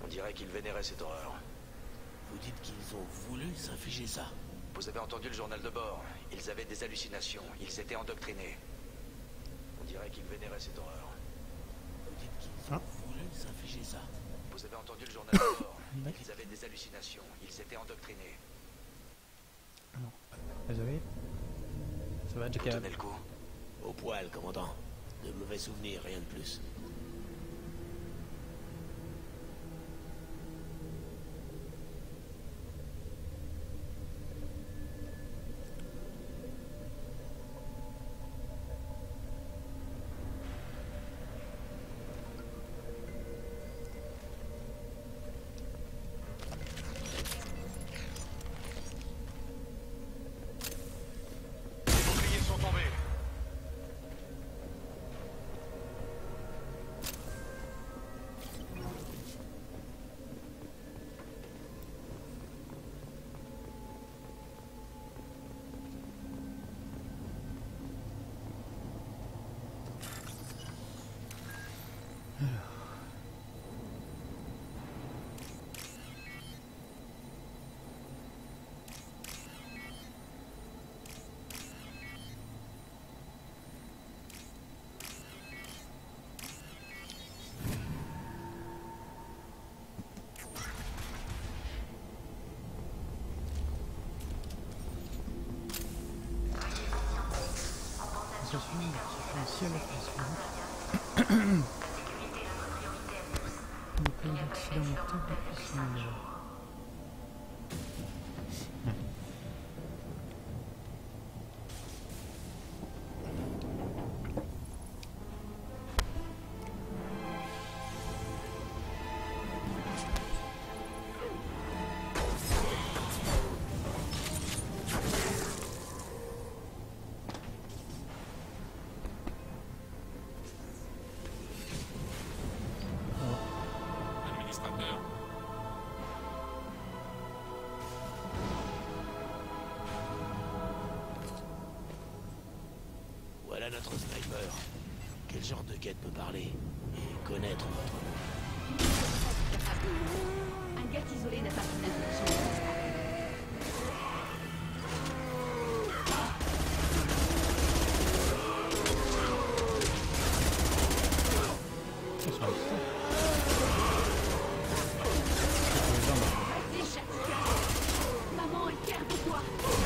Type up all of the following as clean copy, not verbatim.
On dirait qu'ils vénéraient cette horreur. Vous dites qu'ils ont voulu s'infliger ça? Vous avez entendu le journal de bord. Ils avaient des hallucinations. Ils étaient endoctrinés. On dirait qu'ils vénéraient cette horreur. Vous dites qu'ils ont voulu s'infliger ça? Vous avez entendu le journal de bord. Ils avaient des hallucinations. Ils étaient endoctrinés. Alors, désolé. Ça va, Jack? Tenez le coup. Au poil, commandant. De mauvais souvenirs, rien de plus. Ciel le pays d'accident mortel depuis son Voilà notre sniper. Quel genre de quête peut parler et connaître votre nom? Un gars isolé n'a pas fait d'infection. Maman est fière de toi.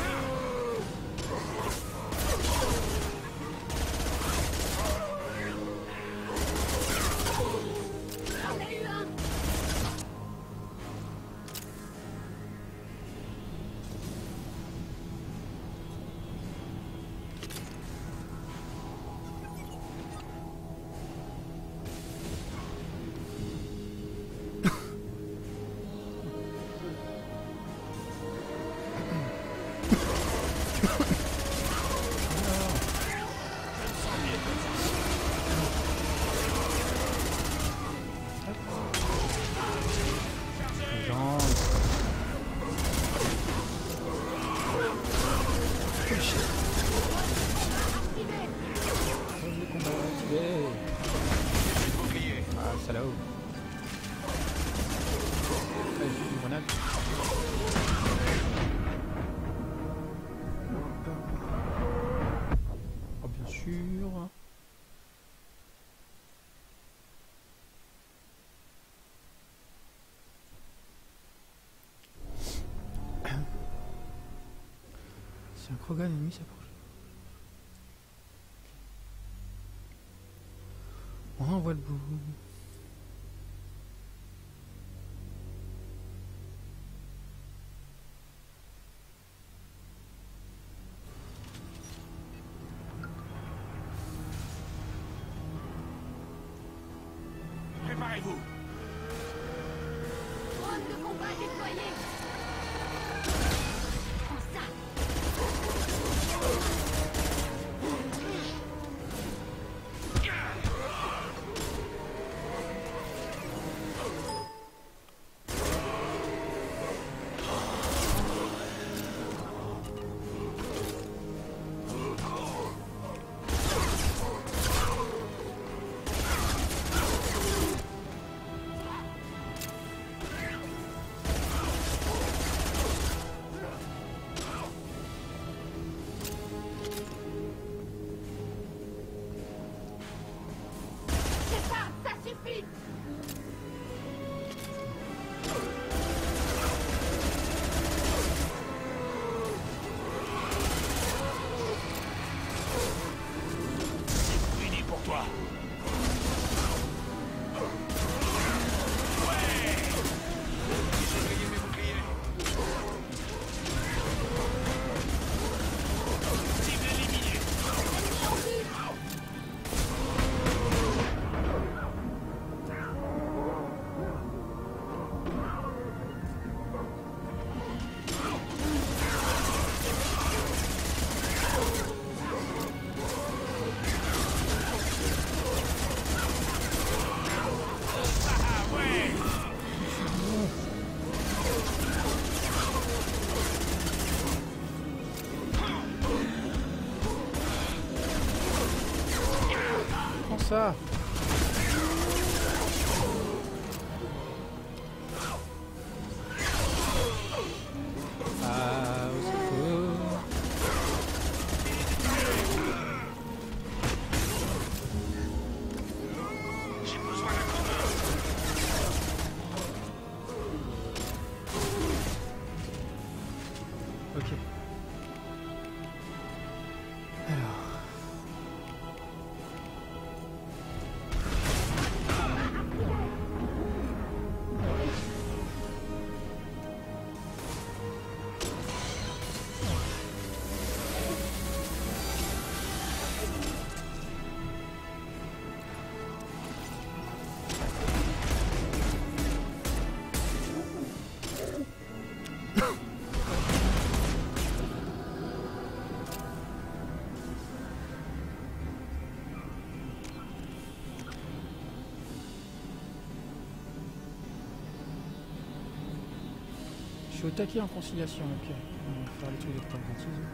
Si un Krogan ennemi s'approche. On envoie le bout. Préparez-vous. Drone de combat déployé. Prends ça. ça. Ah, au secours. J'ai besoin d'un coup de main. Ok. Alors. Je suis au taquet en conciliation, ok. On va faire les trucs de pragmatisme.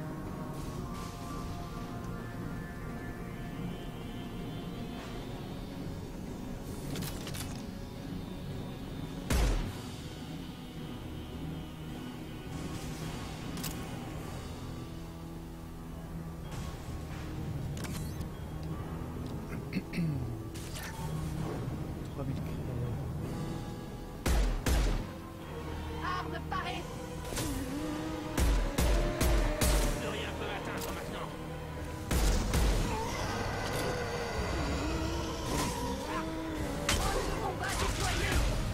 Arme parée. Plus rien peut m'atteindre maintenant. Combat déployé.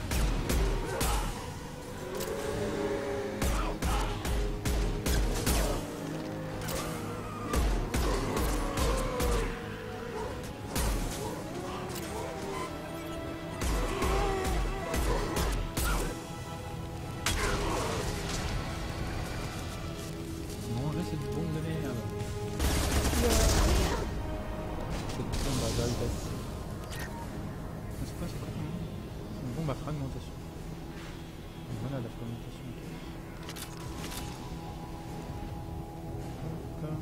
Manger cette bombe de merde. Cette bombe à validation. C'est quoi, c'est quoi? C'est une bombe à fragmentation. Voilà la fragmentation. Hop.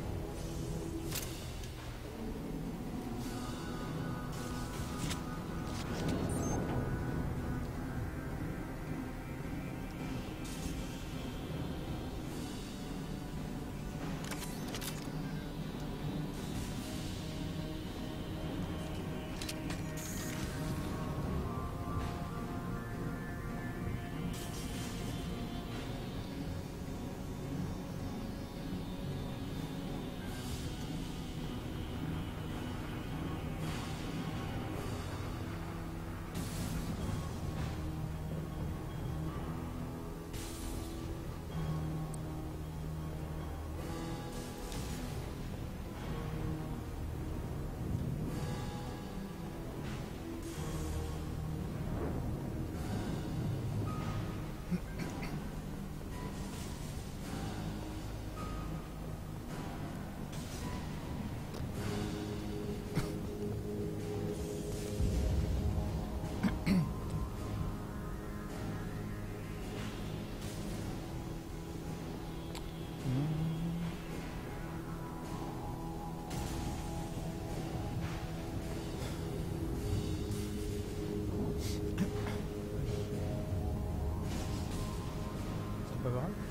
C'est pas grave.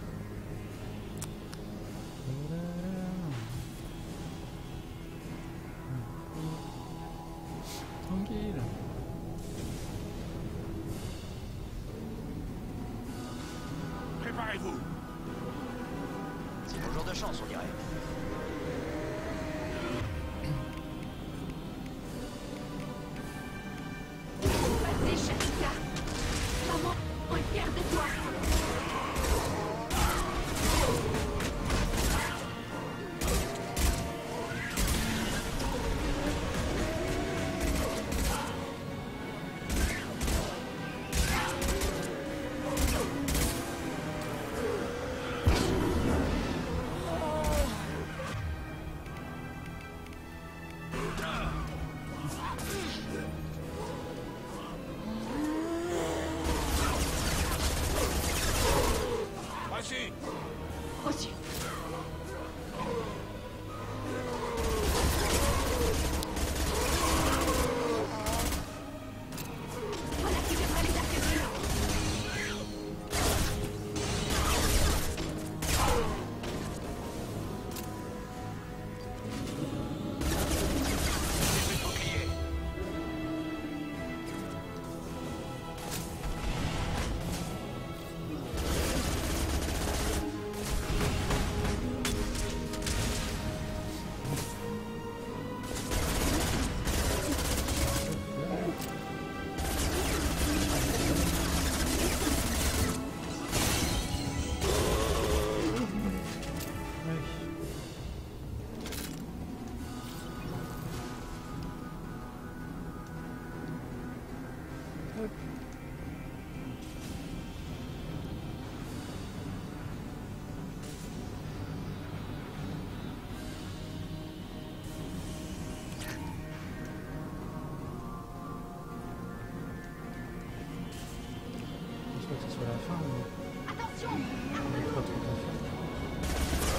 Tranquille. Préparez-vous. C'est mon jour de chance, on dirait. Vas-y, Shantika. Maman, est fière de toi. Vas-y. Reçu. Hop. Je pense pas que ce soit la fin, mais Attention! il y a pas trop à faire.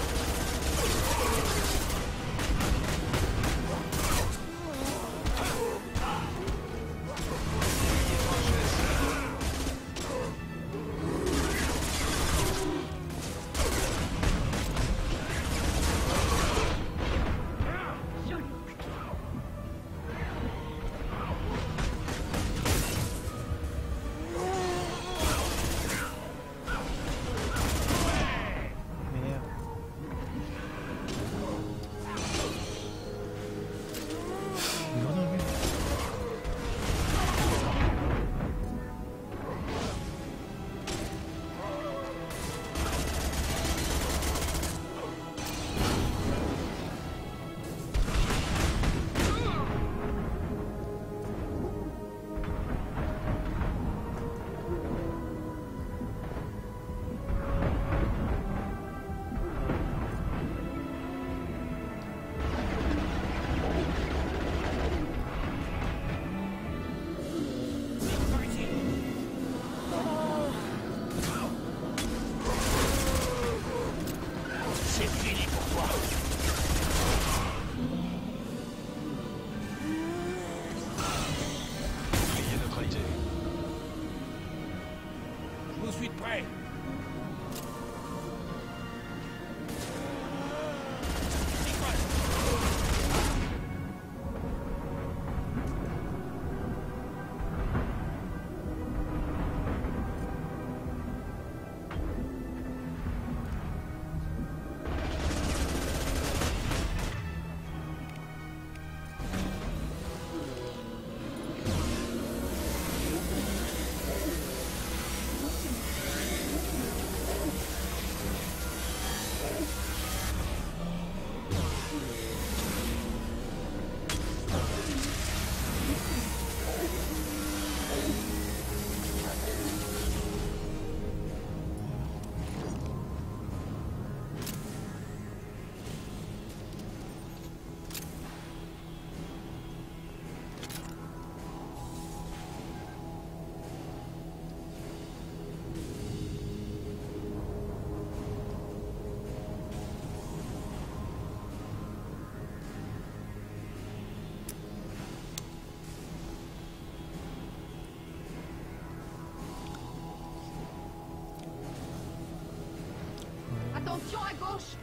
Merde. Non, non, lui. C'est fini pour toi. Ayez neutralité. Je vous suis de près. Attention à gauche!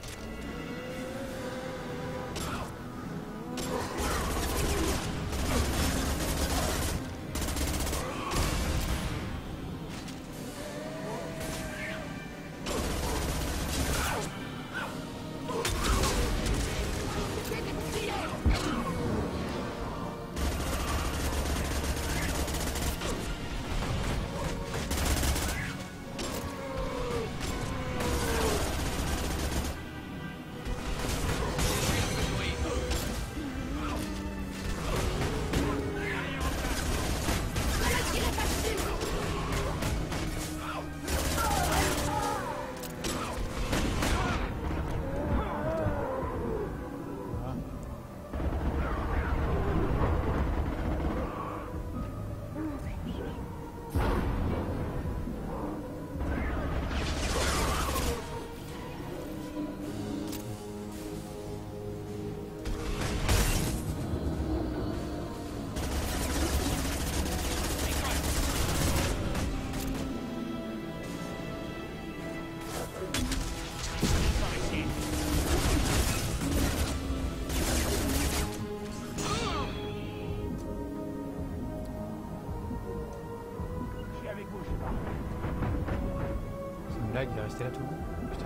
C'est une blague, il va rester là tout le monde. Putain.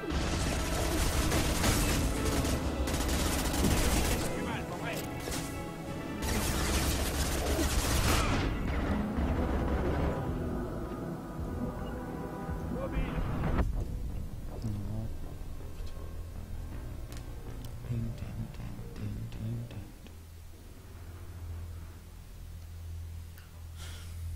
Non. Putain.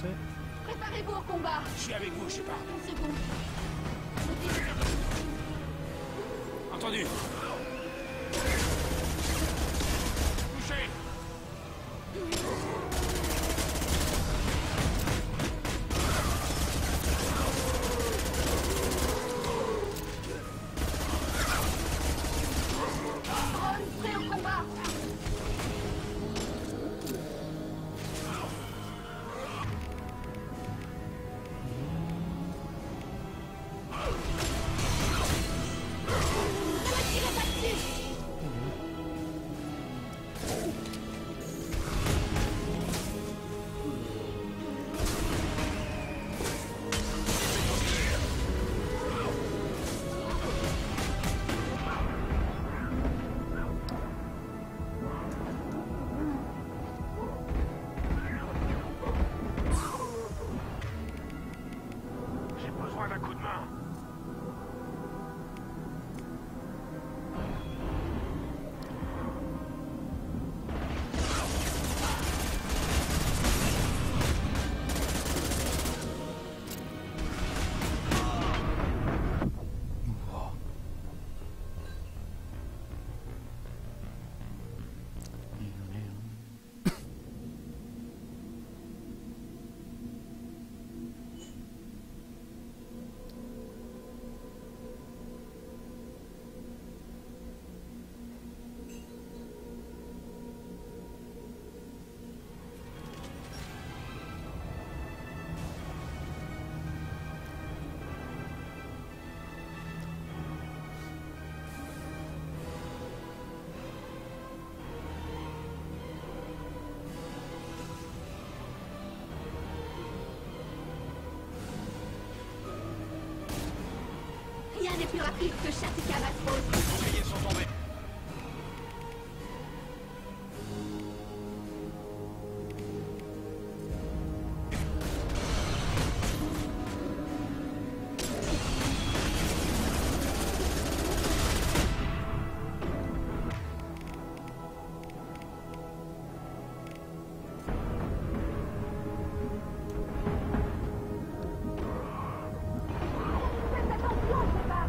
avancé. Préparez-vous au combat. Je suis avec vous, Shepard. Une seconde. Entendu. Touché. Drone prêt au combat. Ne tirez pas dessus. J'ai besoin d'un coup de main. Rien n'est plus rapide que Shatika Matros. Les boucliers sont tombés. Faites attention, Shepard.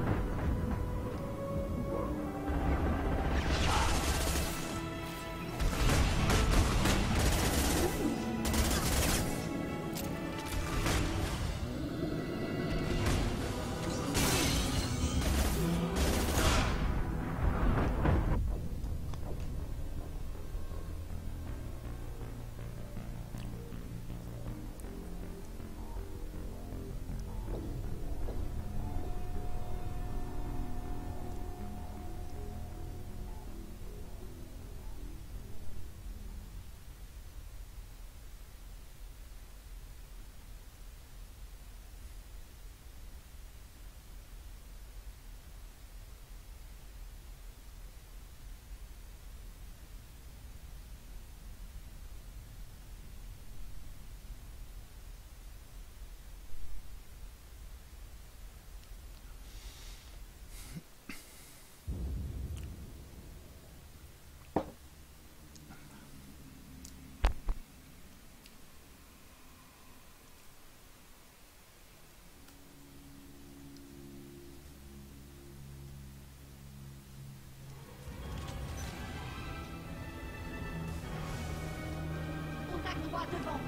Contact droit devant.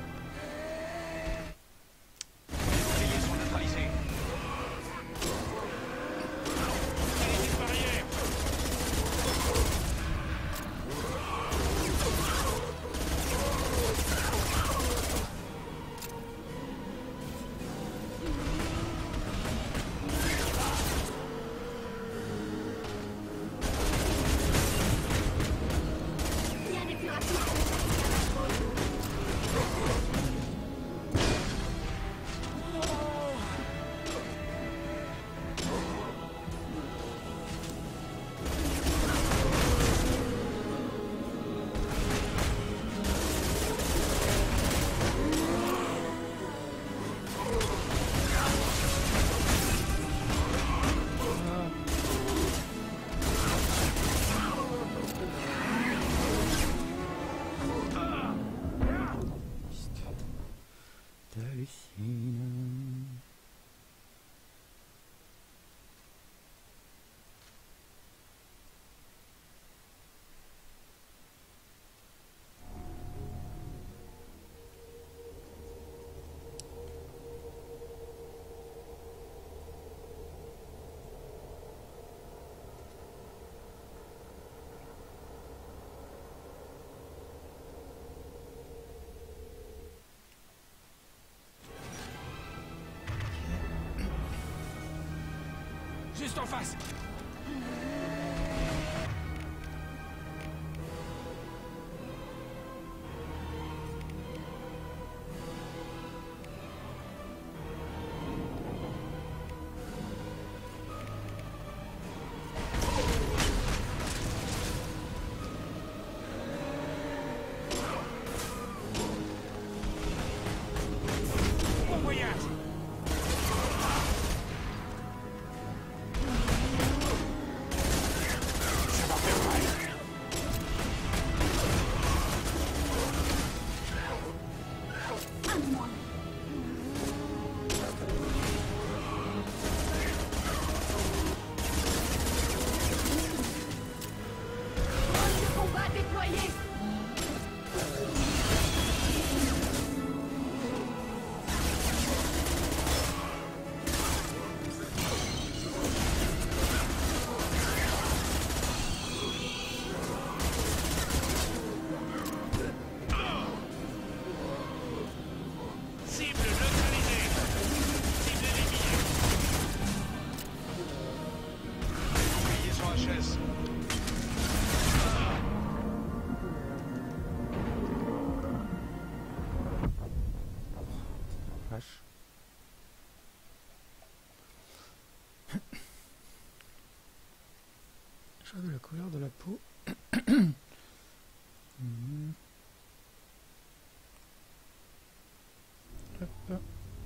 Les boucliers sont neutralisés. Allez, une barrière. Rien n'est plus rapide que Shatika Matros. juste en face. Choix de la couleur de la peau. Hop.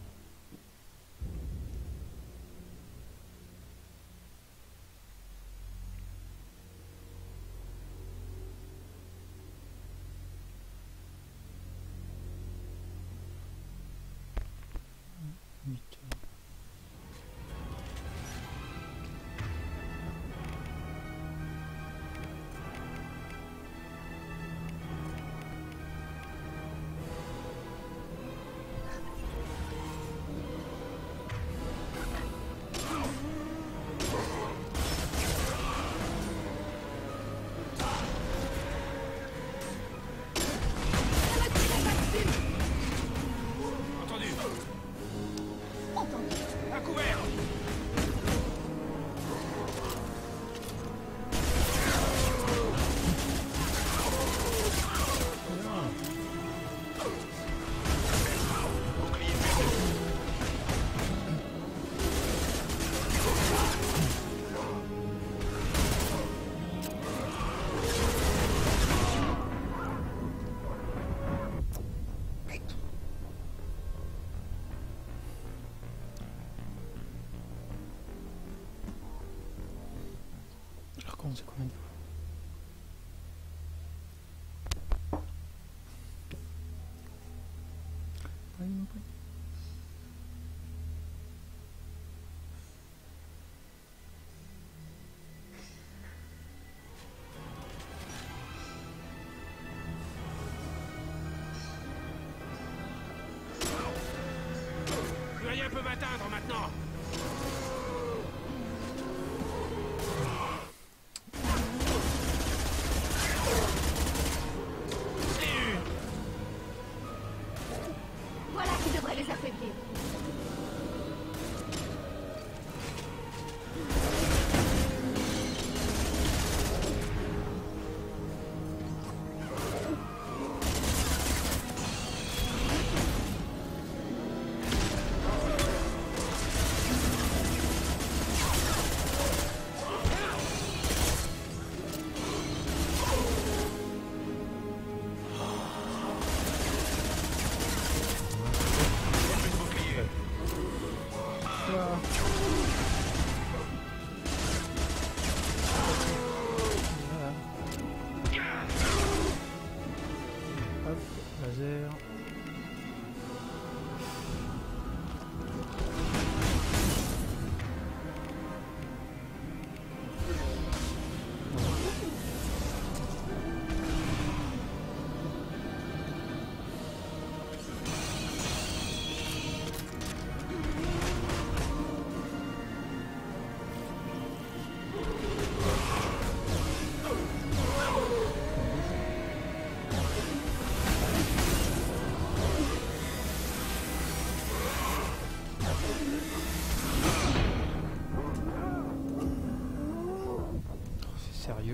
Nickel. C'est combien de fois? Plus rien peut m'atteindre maintenant. Voilà qui devrait les affaiblir.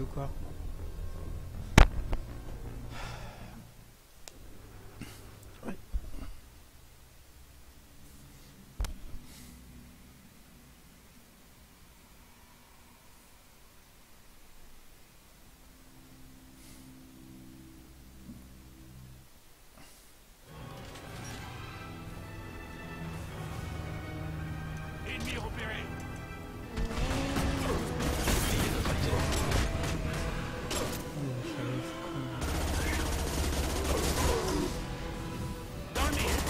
quoi. Ouais. Ennemi repéré. Dans le mille.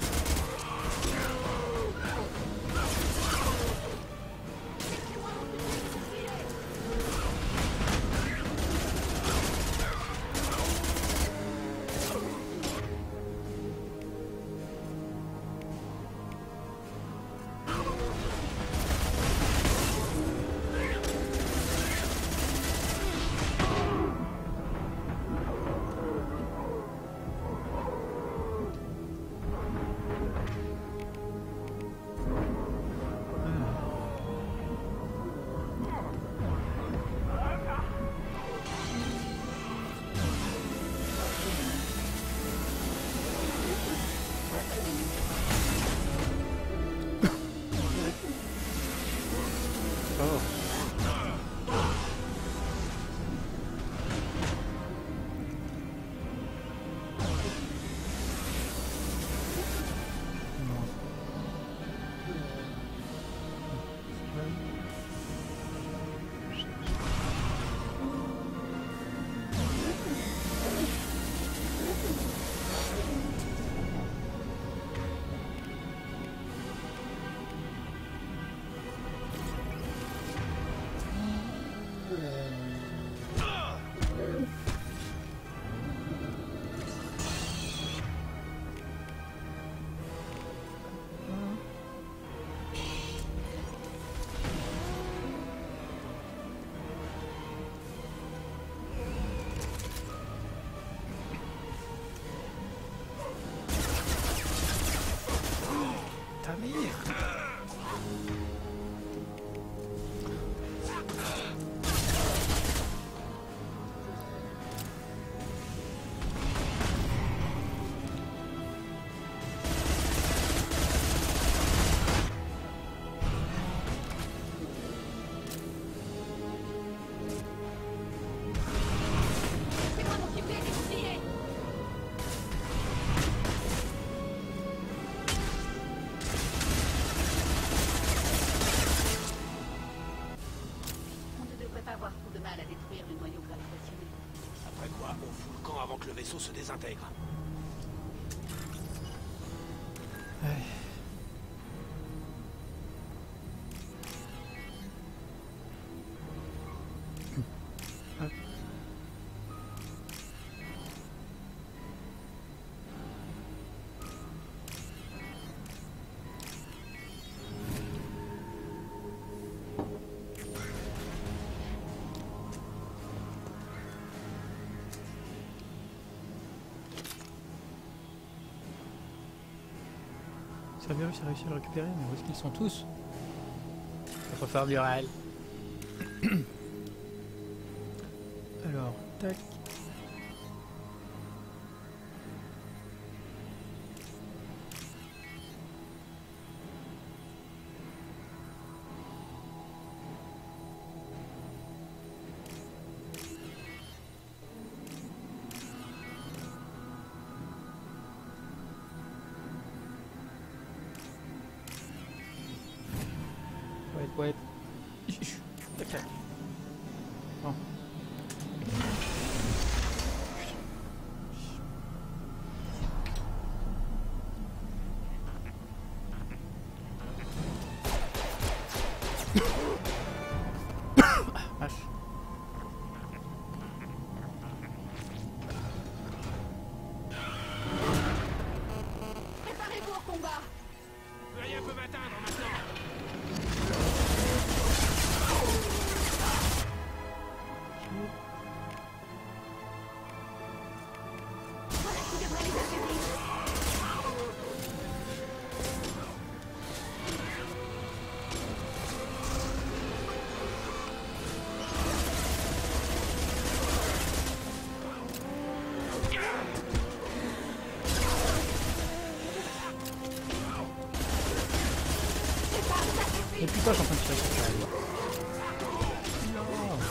Avant que le vaisseau se désintègre. Ouais. Hop. Cerberus a réussi à le récupérer, mais où est-ce qu'ils sont tous? Notre phare viral. Alors, tac. Ouais. Tac, tac. Bon. Vache. Préparez-vous au combat. Rien peut m'atteindre maintenant. Voilà qui devrait les assurer. Pourquoi je suis en train de tirer sur ça? Non.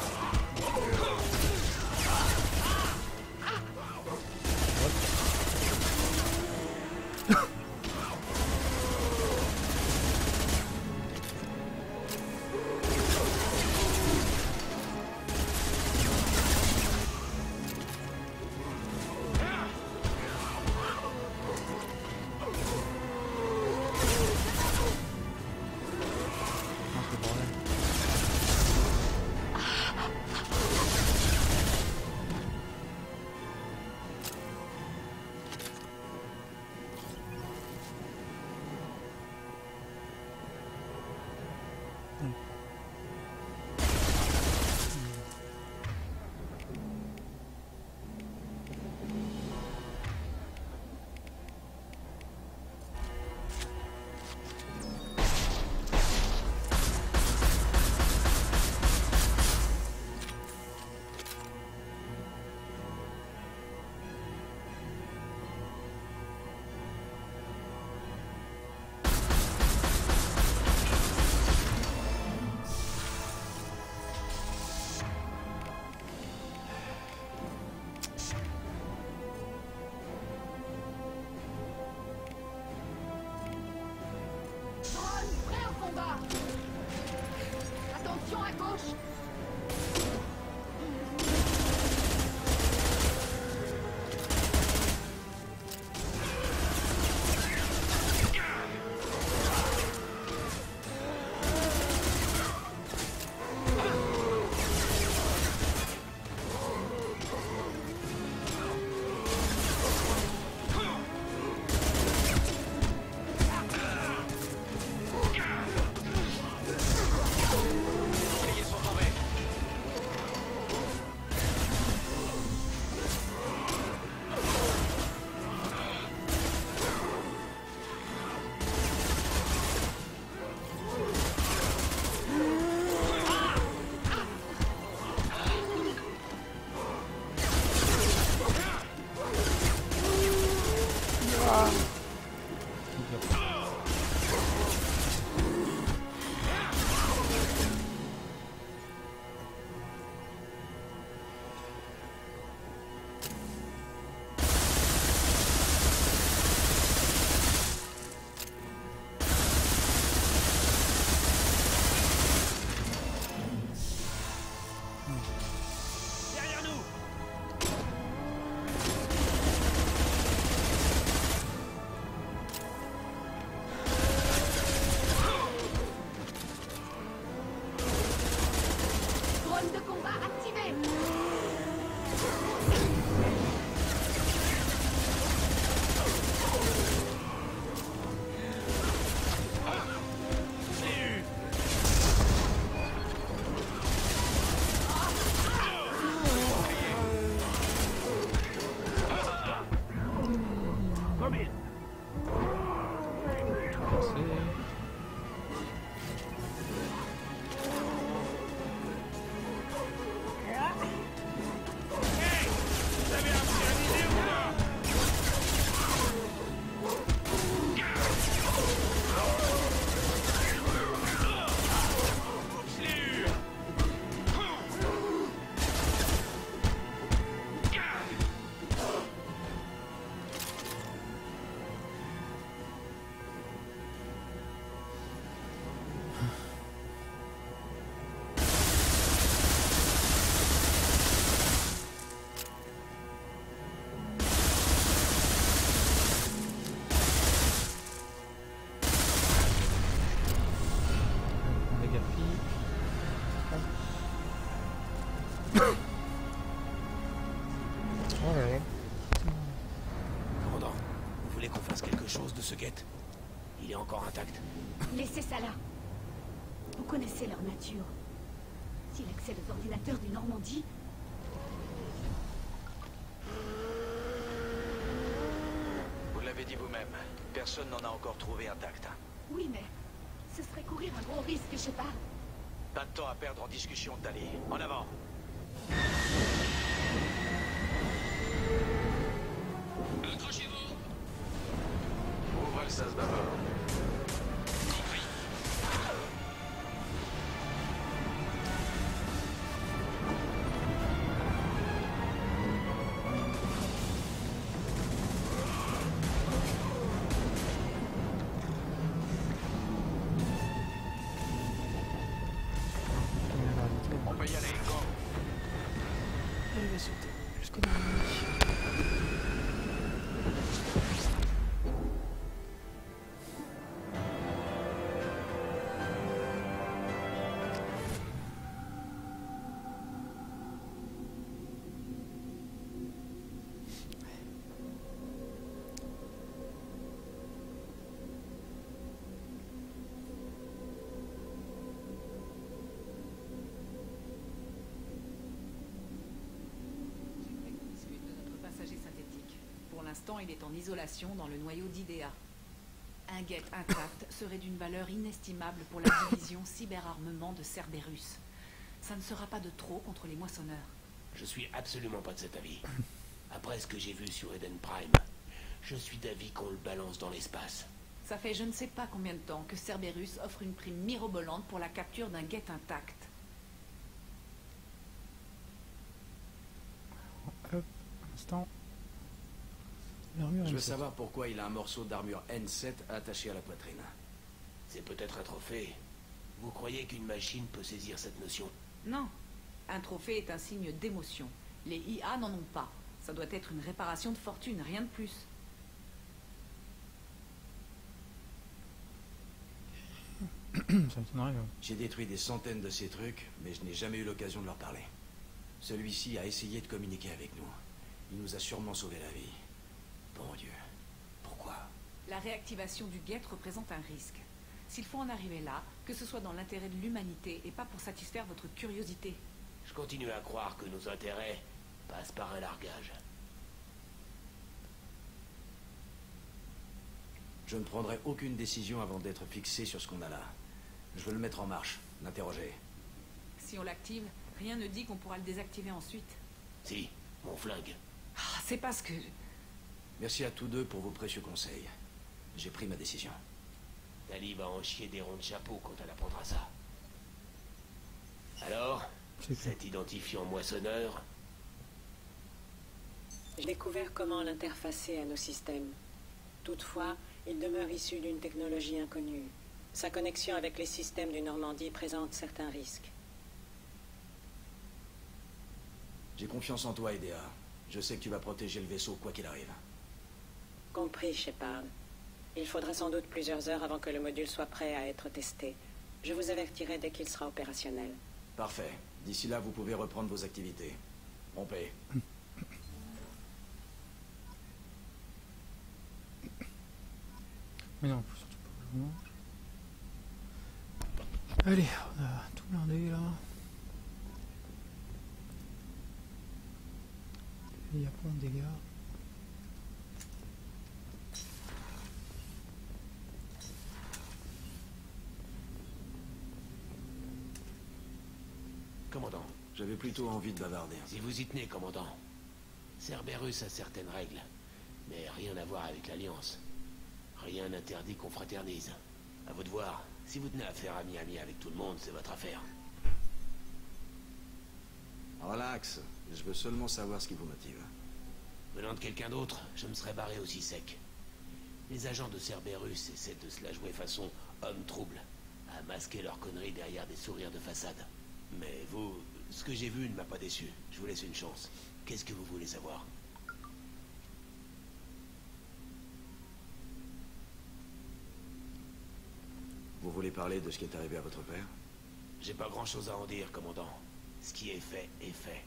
Attention à gauche. Commandant, vous voulez qu'on fasse quelque chose de ce guet? Il est encore intact. Laissez ça là. Vous connaissez leur nature. S'il accède aux ordinateurs du Normandie... Vous l'avez dit vous-même, personne n'en a encore trouvé intact. Oui, mais ce serait courir un gros risque, je sais pas. Pas de temps à perdre en discussion, Tali. En avant. Accrochez-vous. Ouvrez le sas d'abord. Compris. l'instant, il est en isolation dans le noyau d'IDEA. Un Geth intact serait d'une valeur inestimable pour la division cyberarmement de Cerberus. Ça ne sera pas de trop contre les moissonneurs. Je suis absolument pas de cet avis. Après ce que j'ai vu sur Eden Prime, je suis d'avis qu'on le balance dans l'espace. Ça fait je ne sais pas combien de temps que Cerberus offre une prime mirobolante pour la capture d'un Geth intact. Hop, un instant. L'armure Je veux N7. savoir pourquoi il a un morceau d'armure N7 attaché à la poitrine. C'est peut-être un trophée. Vous croyez qu'une machine peut saisir cette notion? Non. Un trophée est un signe d'émotion. Les IA n'en ont pas. Ça doit être une réparation de fortune, rien de plus. Ça m'étonnerait. J'ai détruit des centaines de ces trucs, mais je n'ai jamais eu l'occasion de leur parler. Celui-ci a essayé de communiquer avec nous. Il nous a sûrement sauvé la vie. Bon Dieu. Pourquoi? La réactivation du Geth représente un risque. S'il faut en arriver là, que ce soit dans l'intérêt de l'humanité et pas pour satisfaire votre curiosité. Je continue à croire que nos intérêts passent par un largage. Je ne prendrai aucune décision avant d'être fixé sur ce qu'on a là. Je veux le mettre en marche, l'interroger. Si on l'active, rien ne dit qu'on pourra le désactiver ensuite. Si, mon flingue. Ah, c'est parce que... Merci à tous deux pour vos précieux conseils. J'ai pris ma décision. Tali va en chier des ronds de chapeau quand elle apprendra ça. Alors, C'est cet identifiant moissonneur, J'ai découvert comment l'interfacer à nos systèmes. Toutefois, il demeure issu d'une technologie inconnue. Sa connexion avec les systèmes du Normandie présente certains risques. J'ai confiance en toi, Idea. Je sais que tu vas protéger le vaisseau quoi qu'il arrive. Compris, Shepard. Il faudra sans doute plusieurs heures avant que le module soit prêt à être testé. Je vous avertirai dès qu'il sera opérationnel. Parfait. D'ici là, vous pouvez reprendre vos activités. On paie. Mais non, faut surtout pas que je mange. Allez, on a tout blindé là. Et après on dégâts. commandant. J'avais plutôt envie de bavarder. Si vous y tenez, commandant. Cerberus a certaines règles, mais rien à voir avec l'Alliance. Rien n'interdit qu'on fraternise. À vous de voir. Si vous tenez à faire ami-ami avec tout le monde, c'est votre affaire. Relax. Je veux seulement savoir ce qui vous motive. Venant de quelqu'un d'autre, je me serais barré aussi sec. Les agents de Cerberus essaient de se la jouer façon homme trouble, à masquer leurs conneries derrière des sourires de façade. Mais vous, ce que j'ai vu ne m'a pas déçu. Je vous laisse une chance. Qu'est-ce que vous voulez savoir? Vous voulez parler de ce qui est arrivé à votre père? J'ai pas grand-chose à en dire, commandant. Ce qui est fait est fait.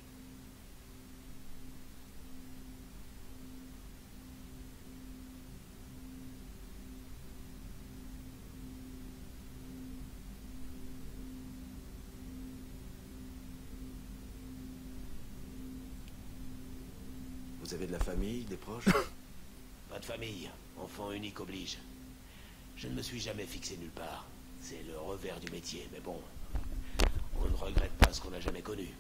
Vous avez de la famille, des proches? Pas de famille. Enfant unique oblige. Je ne me suis jamais fixé nulle part. C'est le revers du métier, mais bon. On ne regrette pas ce qu'on n'a jamais connu.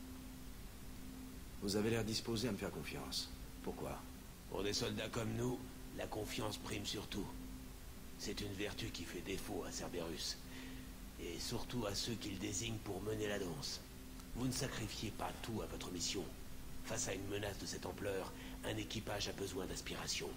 Vous avez l'air disposé à me faire confiance. Pourquoi? Pour des soldats comme nous, la confiance prime surtout. C'est une vertu qui fait défaut à Cerberus. Et surtout à ceux qu'il désigne pour mener la danse. Vous ne sacrifiez pas tout à votre mission. Face à une menace de cette ampleur, un équipage a besoin d'aspiration.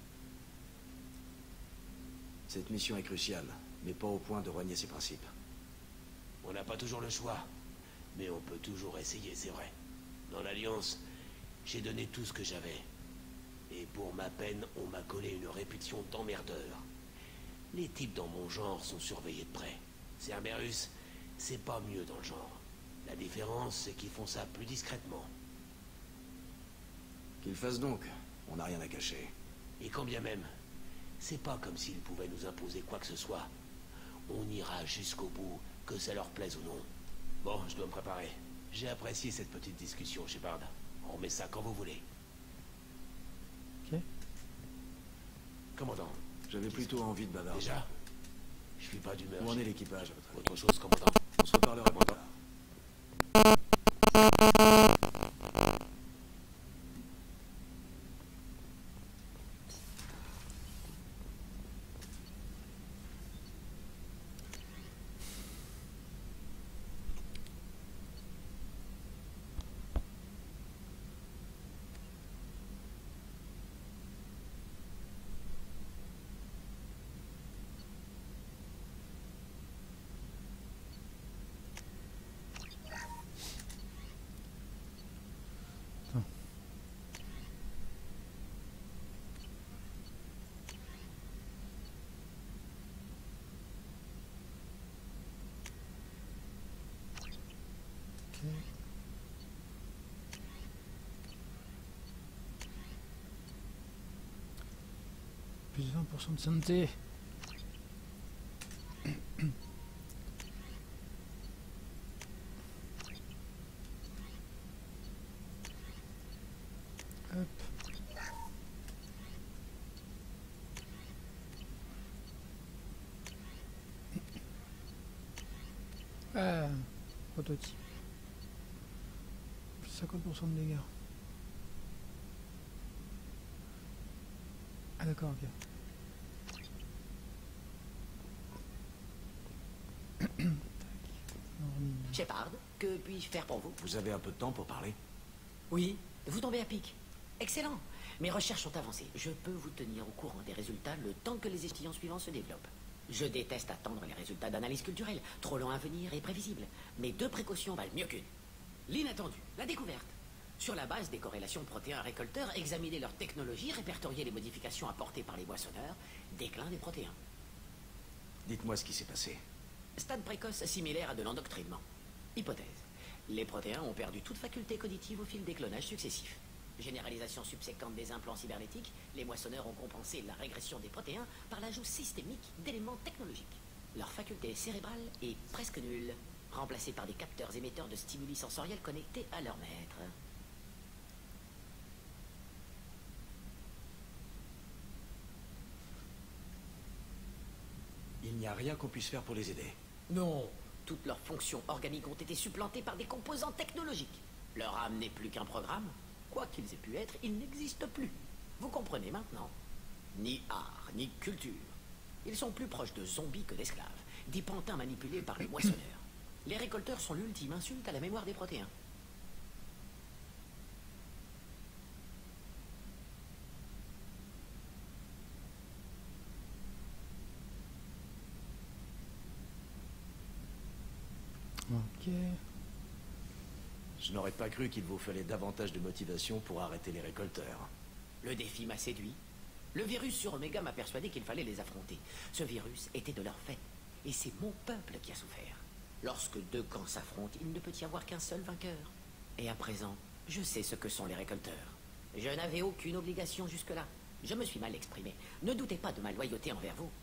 Cette mission est cruciale, mais pas au point de renier ses principes. On n'a pas toujours le choix. Mais on peut toujours essayer, c'est vrai. Dans l'Alliance, j'ai donné tout ce que j'avais. Et pour ma peine, on m'a collé une réputation d'emmerdeur. Les types dans mon genre sont surveillés de près. Cerberus, c'est pas mieux dans le genre. La différence, c'est qu'ils font ça plus discrètement. Qu'ils fassent donc. On n'a rien à cacher. Et quand bien même, c'est pas comme s'ils pouvaient nous imposer quoi que ce soit. On ira jusqu'au bout, que ça leur plaise ou non. Bon, je dois me préparer. J'ai apprécié cette petite discussion, Shepard. On remet ça quand vous voulez. Ok. commandant. J'avais plutôt envie de bavarder. Déjà, je suis pas d'humeur. Où en est l'équipage, à votre avis? Autre chose, commandant. On se reparlera plus tard. Plus 20% de santé. Hop. Ah, prototype. Plus 50% de dégâts. Ah d'accord, ok. Shepard, que puis-je faire pour vous? Vous avez un peu de temps pour parler? Oui, vous tombez à pic. Excellent. Mes recherches sont avancées. Je peux vous tenir au courant des résultats le temps que les échantillons suivants se développent. Je déteste attendre les résultats d'analyse culturelle, trop long à venir et prévisible. Mais 2 précautions valent mieux qu'une. L'inattendu, la découverte. Sur la base des corrélations protéins-récolteurs, examiner leur technologie, répertorier les modifications apportées par les moissonneurs, déclin des protéins. Dites-moi ce qui s'est passé. Stade précoce similaire à de l'endoctrinement. Hypothèse. Les protéins ont perdu toute faculté cognitive au fil des clonages successifs. Généralisation subséquente des implants cybernétiques, les moissonneurs ont compensé la régression des protéins par l'ajout systémique d'éléments technologiques. Leur faculté cérébrale est presque nulle, remplacée par des capteurs émetteurs de stimuli sensoriels connectés à leur maître. Il n'y a rien qu'on puisse faire pour les aider. Non, toutes leurs fonctions organiques ont été supplantées par des composants technologiques. Leur âme n'est plus qu'un programme. Quoi qu'ils aient pu être, ils n'existent plus. Vous comprenez maintenant? Ni art, ni culture. Ils sont plus proches de zombies que d'esclaves, des pantins manipulés par les moissonneurs. Les récolteurs sont l'ultime insulte à la mémoire des protéins. Ok. Je n'aurais pas cru qu'il vous fallait davantage de motivation pour arrêter les récolteurs. Le défi m'a séduit. Le virus sur Omega m'a persuadé qu'il fallait les affronter. Ce virus était de leur fait. Et c'est mon peuple qui a souffert. Lorsque 2 camps s'affrontent, il ne peut y avoir qu'un seul vainqueur. Et à présent, je sais ce que sont les récolteurs. Je n'avais aucune obligation jusque-là. Je me suis mal exprimé. Ne doutez pas de ma loyauté envers vous.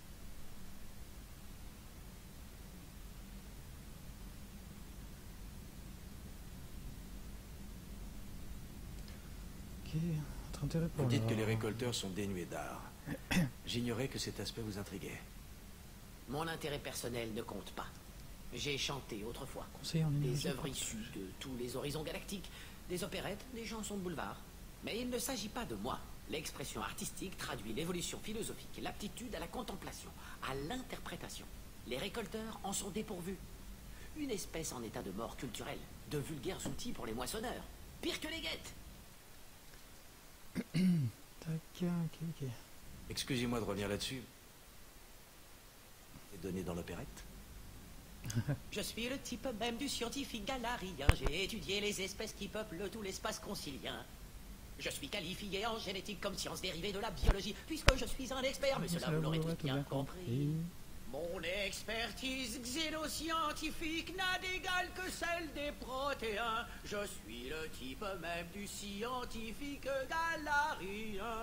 Ok. Votre intérêt pour Vous dites leur- que les récolteurs sont dénués d'art. J'ignorais que cet aspect vous intriguait. Mon intérêt personnel ne compte pas. J'ai chanté autrefois. Conseiller en Des énergie. œuvres issues de tous les horizons galactiques, des opérettes, des chansons de boulevard. Mais il ne s'agit pas de moi. L'expression artistique traduit l'évolution philosophique, l'aptitude à la contemplation, à l'interprétation. Les récolteurs en sont dépourvus. Une espèce en état de mort culturelle, de vulgaires outils pour les moissonneurs. Pire que les guettes. Tac, ok, ok. Excusez-moi de revenir là-dessus. Et donné dans l'opérette? Je suis le type même du scientifique galarien. J'ai étudié les espèces qui peuplent tout l'espace concilien. Je suis qualifié en génétique comme science dérivée de la biologie, puisque je suis un expert, mais cela vous l'aurez tous bien compris. Mon expertise xénoscientifique n'a d'égal que celle des protéins. Je suis le type même du scientifique galarien.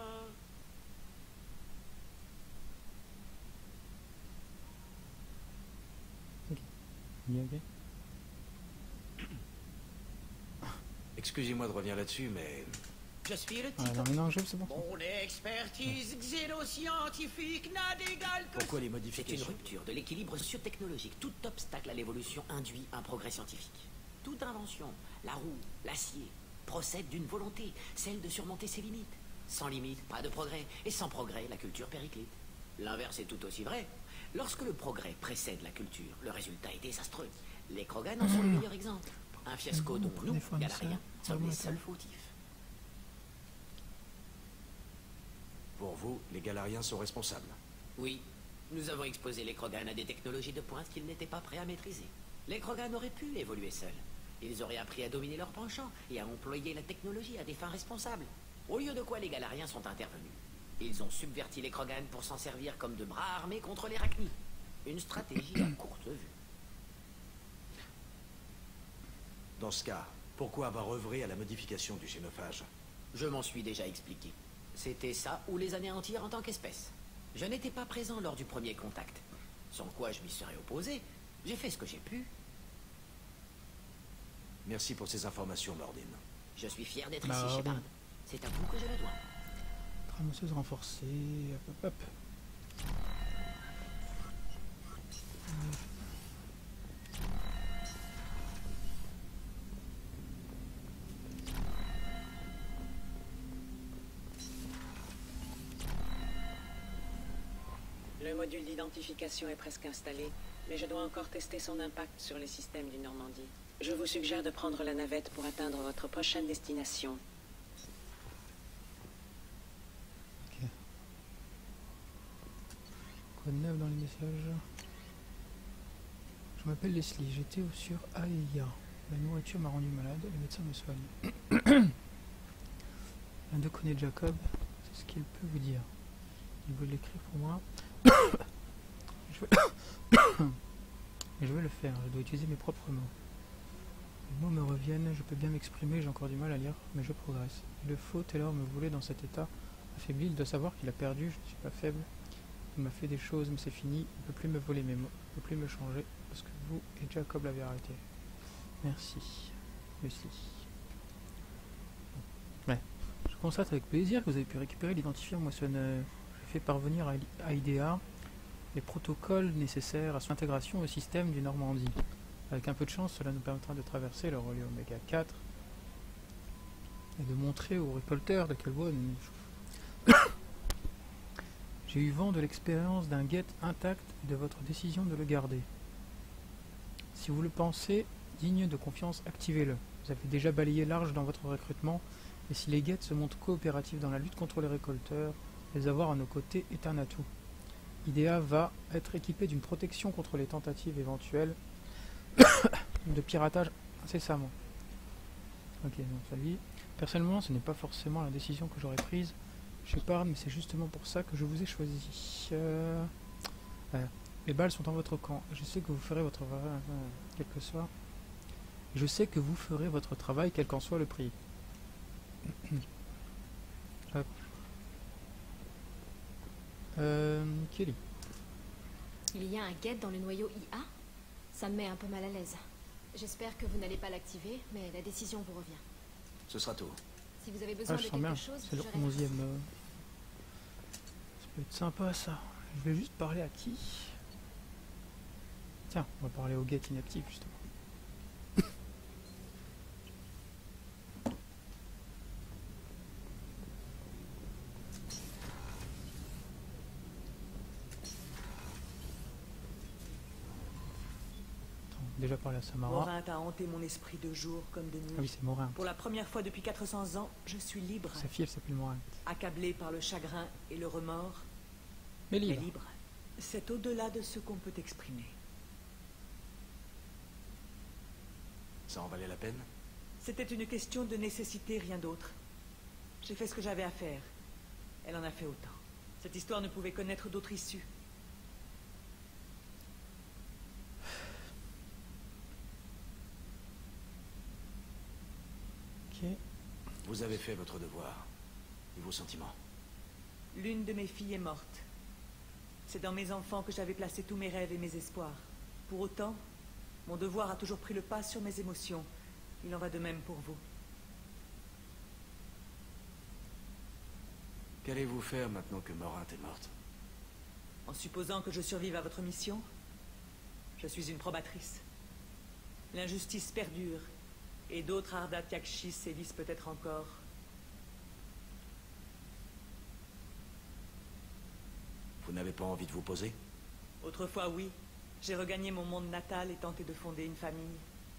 Ok. Excusez-moi de revenir là-dessus, mais Je suis le Ah, type. non, mais non, c'est bon. Mon expertise xénoscientifique n'a d'égal que... Pourquoi les C'est une modifications? rupture de l'équilibre socio-technologique. Tout obstacle à l'évolution induit un progrès scientifique. Toute invention, la roue, l'acier, procède d'une volonté, celle de surmonter ses limites. Sans limite, pas de progrès. Et sans progrès, la culture périclite. L'inverse est tout aussi vrai. Lorsque le progrès précède la culture, le résultat est désastreux. Les Krogan en sont le meilleur exemple. Un fiasco dont nous, Galariens, sommes les seuls fautifs. Pour vous, les Galariens sont responsables. Oui, nous avons exposé les Krogan à des technologies de pointe qu'ils n'étaient pas prêts à maîtriser. Les Krogan auraient pu évoluer seuls. Ils auraient appris à dominer leur penchant et à employer la technologie à des fins responsables. Au lieu de quoi les Galariens sont intervenus. Ils ont subverti les Krogan pour s'en servir comme de bras armés contre les Rachni. Une stratégie à courte vue. Dans ce cas, pourquoi avoir œuvré à la modification du génophage? Je m'en suis déjà expliqué. C'était ça ou les anéantir en tant qu'espèce. Je n'étais pas présent lors du premier contact. Sans quoi je m'y serais opposé. J'ai fait ce que j'ai pu. Merci pour ces informations, Mordin. Je suis fier d'être Bah, ici, bon. Shepard. C'est à vous que je le dois. Tramosseuse renforcée. Hop, hop, hop. Le module d'identification est presque installé, mais je dois encore tester son impact sur les systèmes du Normandie. Je vous suggère de prendre la navette pour atteindre votre prochaine destination. Ok. Quoi de neuf dans les messages? Je m'appelle Leslie, j'étais sur Aeya. La nourriture m'a rendu malade, les médecins me soignent. L'un d'eux connaît Jacob, c'est ce qu'il peut vous dire. Il veut l'écrire pour moi. Je vais le faire, je dois utiliser mes propres mots. Les mots me reviennent, je peux bien m'exprimer, j'ai encore du mal à lire, mais je progresse. Il le faut, Taylor me voulait dans cet état affaibli, il doit savoir qu'il a perdu, je ne suis pas faible. Il m'a fait des choses, mais c'est fini, il ne peut plus me voler mes mots, il ne peut plus me changer, parce que vous et Jacob l'avez arrêté. Merci, Lucie. Ouais. Je constate avec plaisir que vous avez pu récupérer l'identifiant moissonneur. J'ai fait parvenir à IDEA les protocoles nécessaires à son intégration au système du Normandie. Avec un peu de chance, cela nous permettra de traverser le relais Oméga 4 et de montrer aux récolteurs de quel bois nous... J'ai eu vent de l'expérience d'un guet intact et de votre décision de le garder. Si vous le pensez digne de confiance, activez-le. Vous avez déjà balayé large dans votre recrutement, et si les guettes se montrent coopératifs dans la lutte contre les récolteurs, les avoir à nos côtés est un atout. IDEA va être équipé d'une protection contre les tentatives éventuelles de piratage incessamment. Ok, donc ça dit. Personnellement, ce n'est pas forcément la décision que j'aurais prise, Shepard, mais c'est justement pour ça que je vous ai choisi. Les balles sont en votre camp. Je sais que vous ferez votre quel que soit. Je sais que vous ferez votre travail, quel qu'en soit le prix. Hop. Kelly. Il y a un guet dans le noyau IA? Ça me met un peu mal à l'aise. J'espère que vous n'allez pas l'activer, mais la décision vous revient. Ce sera tout. Si vous avez besoin Je de sens bien. quelque chose, C'est le je reste. 11e. Ça peut être sympa ça. Je vais juste parler à qui? Tiens, on va parler au get inactif justement. Déjà parlé à Samara. Morin a hanté mon esprit de jour comme de nuit. Ah oui, c'est Morin. Pour la première fois depuis 400 ans, je suis libre. Sa fille, elle s'appelle Morin. Accablé par le chagrin et le remords, Mais mais libre. libre. C'est au-delà de ce qu'on peut exprimer. Ça en valait la peine? C'était une question de nécessité, rien d'autre. J'ai fait ce que j'avais à faire. Elle en a fait autant. Cette histoire ne pouvait connaître d'autre issue. Ok. Vous avez fait votre devoir. Et vos sentiments? L'une de mes filles est morte. C'est dans mes enfants que j'avais placé tous mes rêves et mes espoirs. Pour autant, mon devoir a toujours pris le pas sur mes émotions. Il en va de même pour vous. Qu'allez-vous faire maintenant que Morint est morte? En supposant que je survive à votre mission, je suis une probatrice. L'injustice perdure, et d'autres Ardat Yakshis sévissent peut-être encore. Vous n'avez pas envie de vous poser? Autrefois, oui. J'ai regagné mon monde natal et tenté de fonder une famille.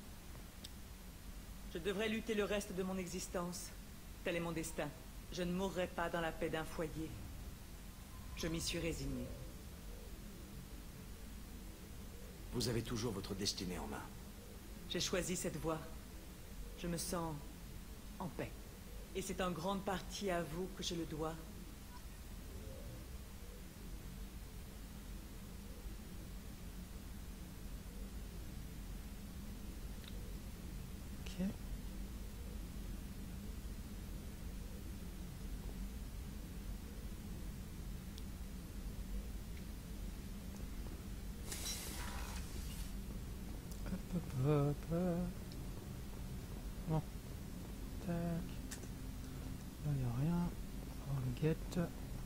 Je devrais lutter le reste de mon existence. Tel est mon destin. Je ne mourrai pas dans la paix d'un foyer. Je m'y suis résigné. Vous avez toujours votre destinée en main. J'ai choisi cette voie. Je me sens en paix. Et c'est en grande partie à vous que je le dois. Ok. Hop, hop. Bon. Tac. Là, il n'y a rien. On va voir le get.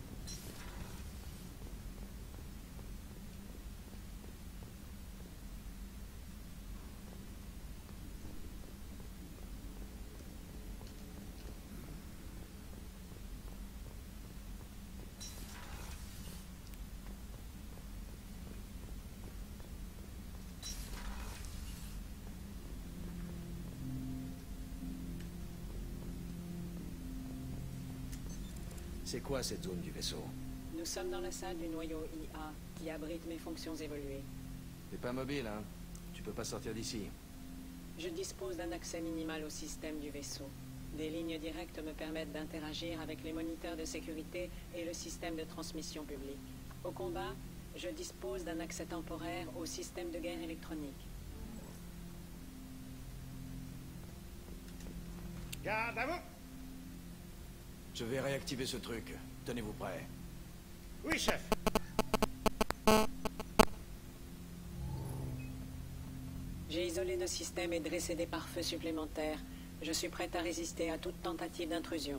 C'est quoi cette zone du vaisseau? Nous sommes dans la salle du noyau IA, qui abrite mes fonctions évoluées. T'es pas mobile, hein? Tu peux pas sortir d'ici. Je dispose d'un accès minimal au système du vaisseau. Des lignes directes me permettent d'interagir avec les moniteurs de sécurité et le système de transmission public. Au combat, je dispose d'un accès temporaire au système de guerre électronique. Garde à vous! Je vais réactiver ce truc. Tenez-vous prêts. Oui, chef. J'ai isolé nos systèmes et dressé des pare-feux supplémentaires. Je suis prête à résister à toute tentative d'intrusion.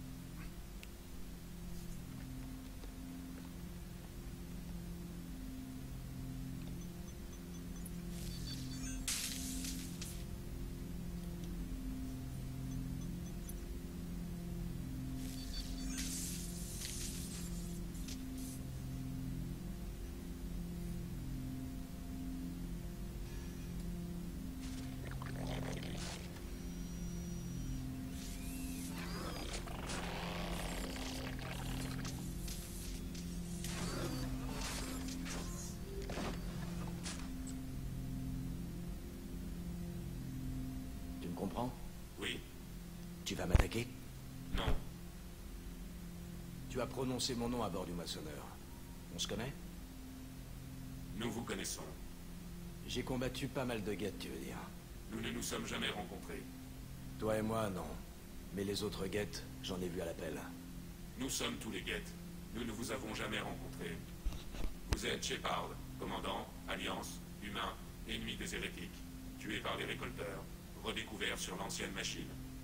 Tu me comprends? Oui. Tu vas m'attaquer? Non. Tu as prononcé mon nom à bord du moissonneur. On se connaît? Nous vous connaissons. J'ai combattu pas mal de guettes, tu veux dire? Nous ne nous sommes jamais rencontrés. Toi et moi, non. Mais les autres guettes, j'en ai vu à l'appel. Nous sommes tous les guettes. Nous ne vous avons jamais rencontrés. Vous êtes Shepard, commandant, Alliance, humain, ennemi des hérétiques, tué par les récolteurs, redécouvert sur l'ancienne machine.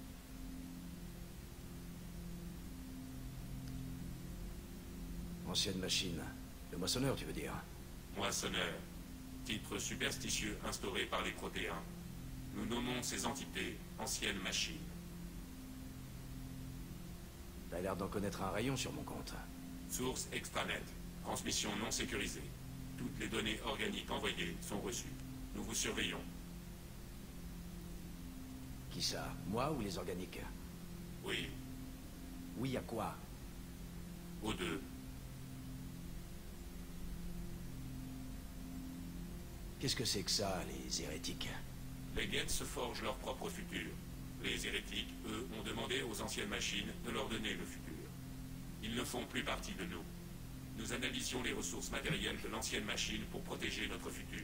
Ancienne machine. Le moissonneur, tu veux dire? Moissonneur, titre superstitieux instauré par les Protéens. Nous nommons ces entités anciennes machines. T'as l'air d'en connaître un rayon sur mon compte. Source extranet. Transmission non sécurisée. Toutes les données organiques envoyées sont reçues. Nous vous surveillons. Qui ça? Moi ou les organiques? Oui, Oui, à quoi? aux deux. Qu'est-ce que c'est que ça, les hérétiques? Les guettes se forgent leur propre futur. Les hérétiques, eux, ont demandé aux anciennes machines de leur donner le futur. Ils ne font plus partie de nous. Nous analysions les ressources matérielles de l'ancienne machine pour protéger notre futur.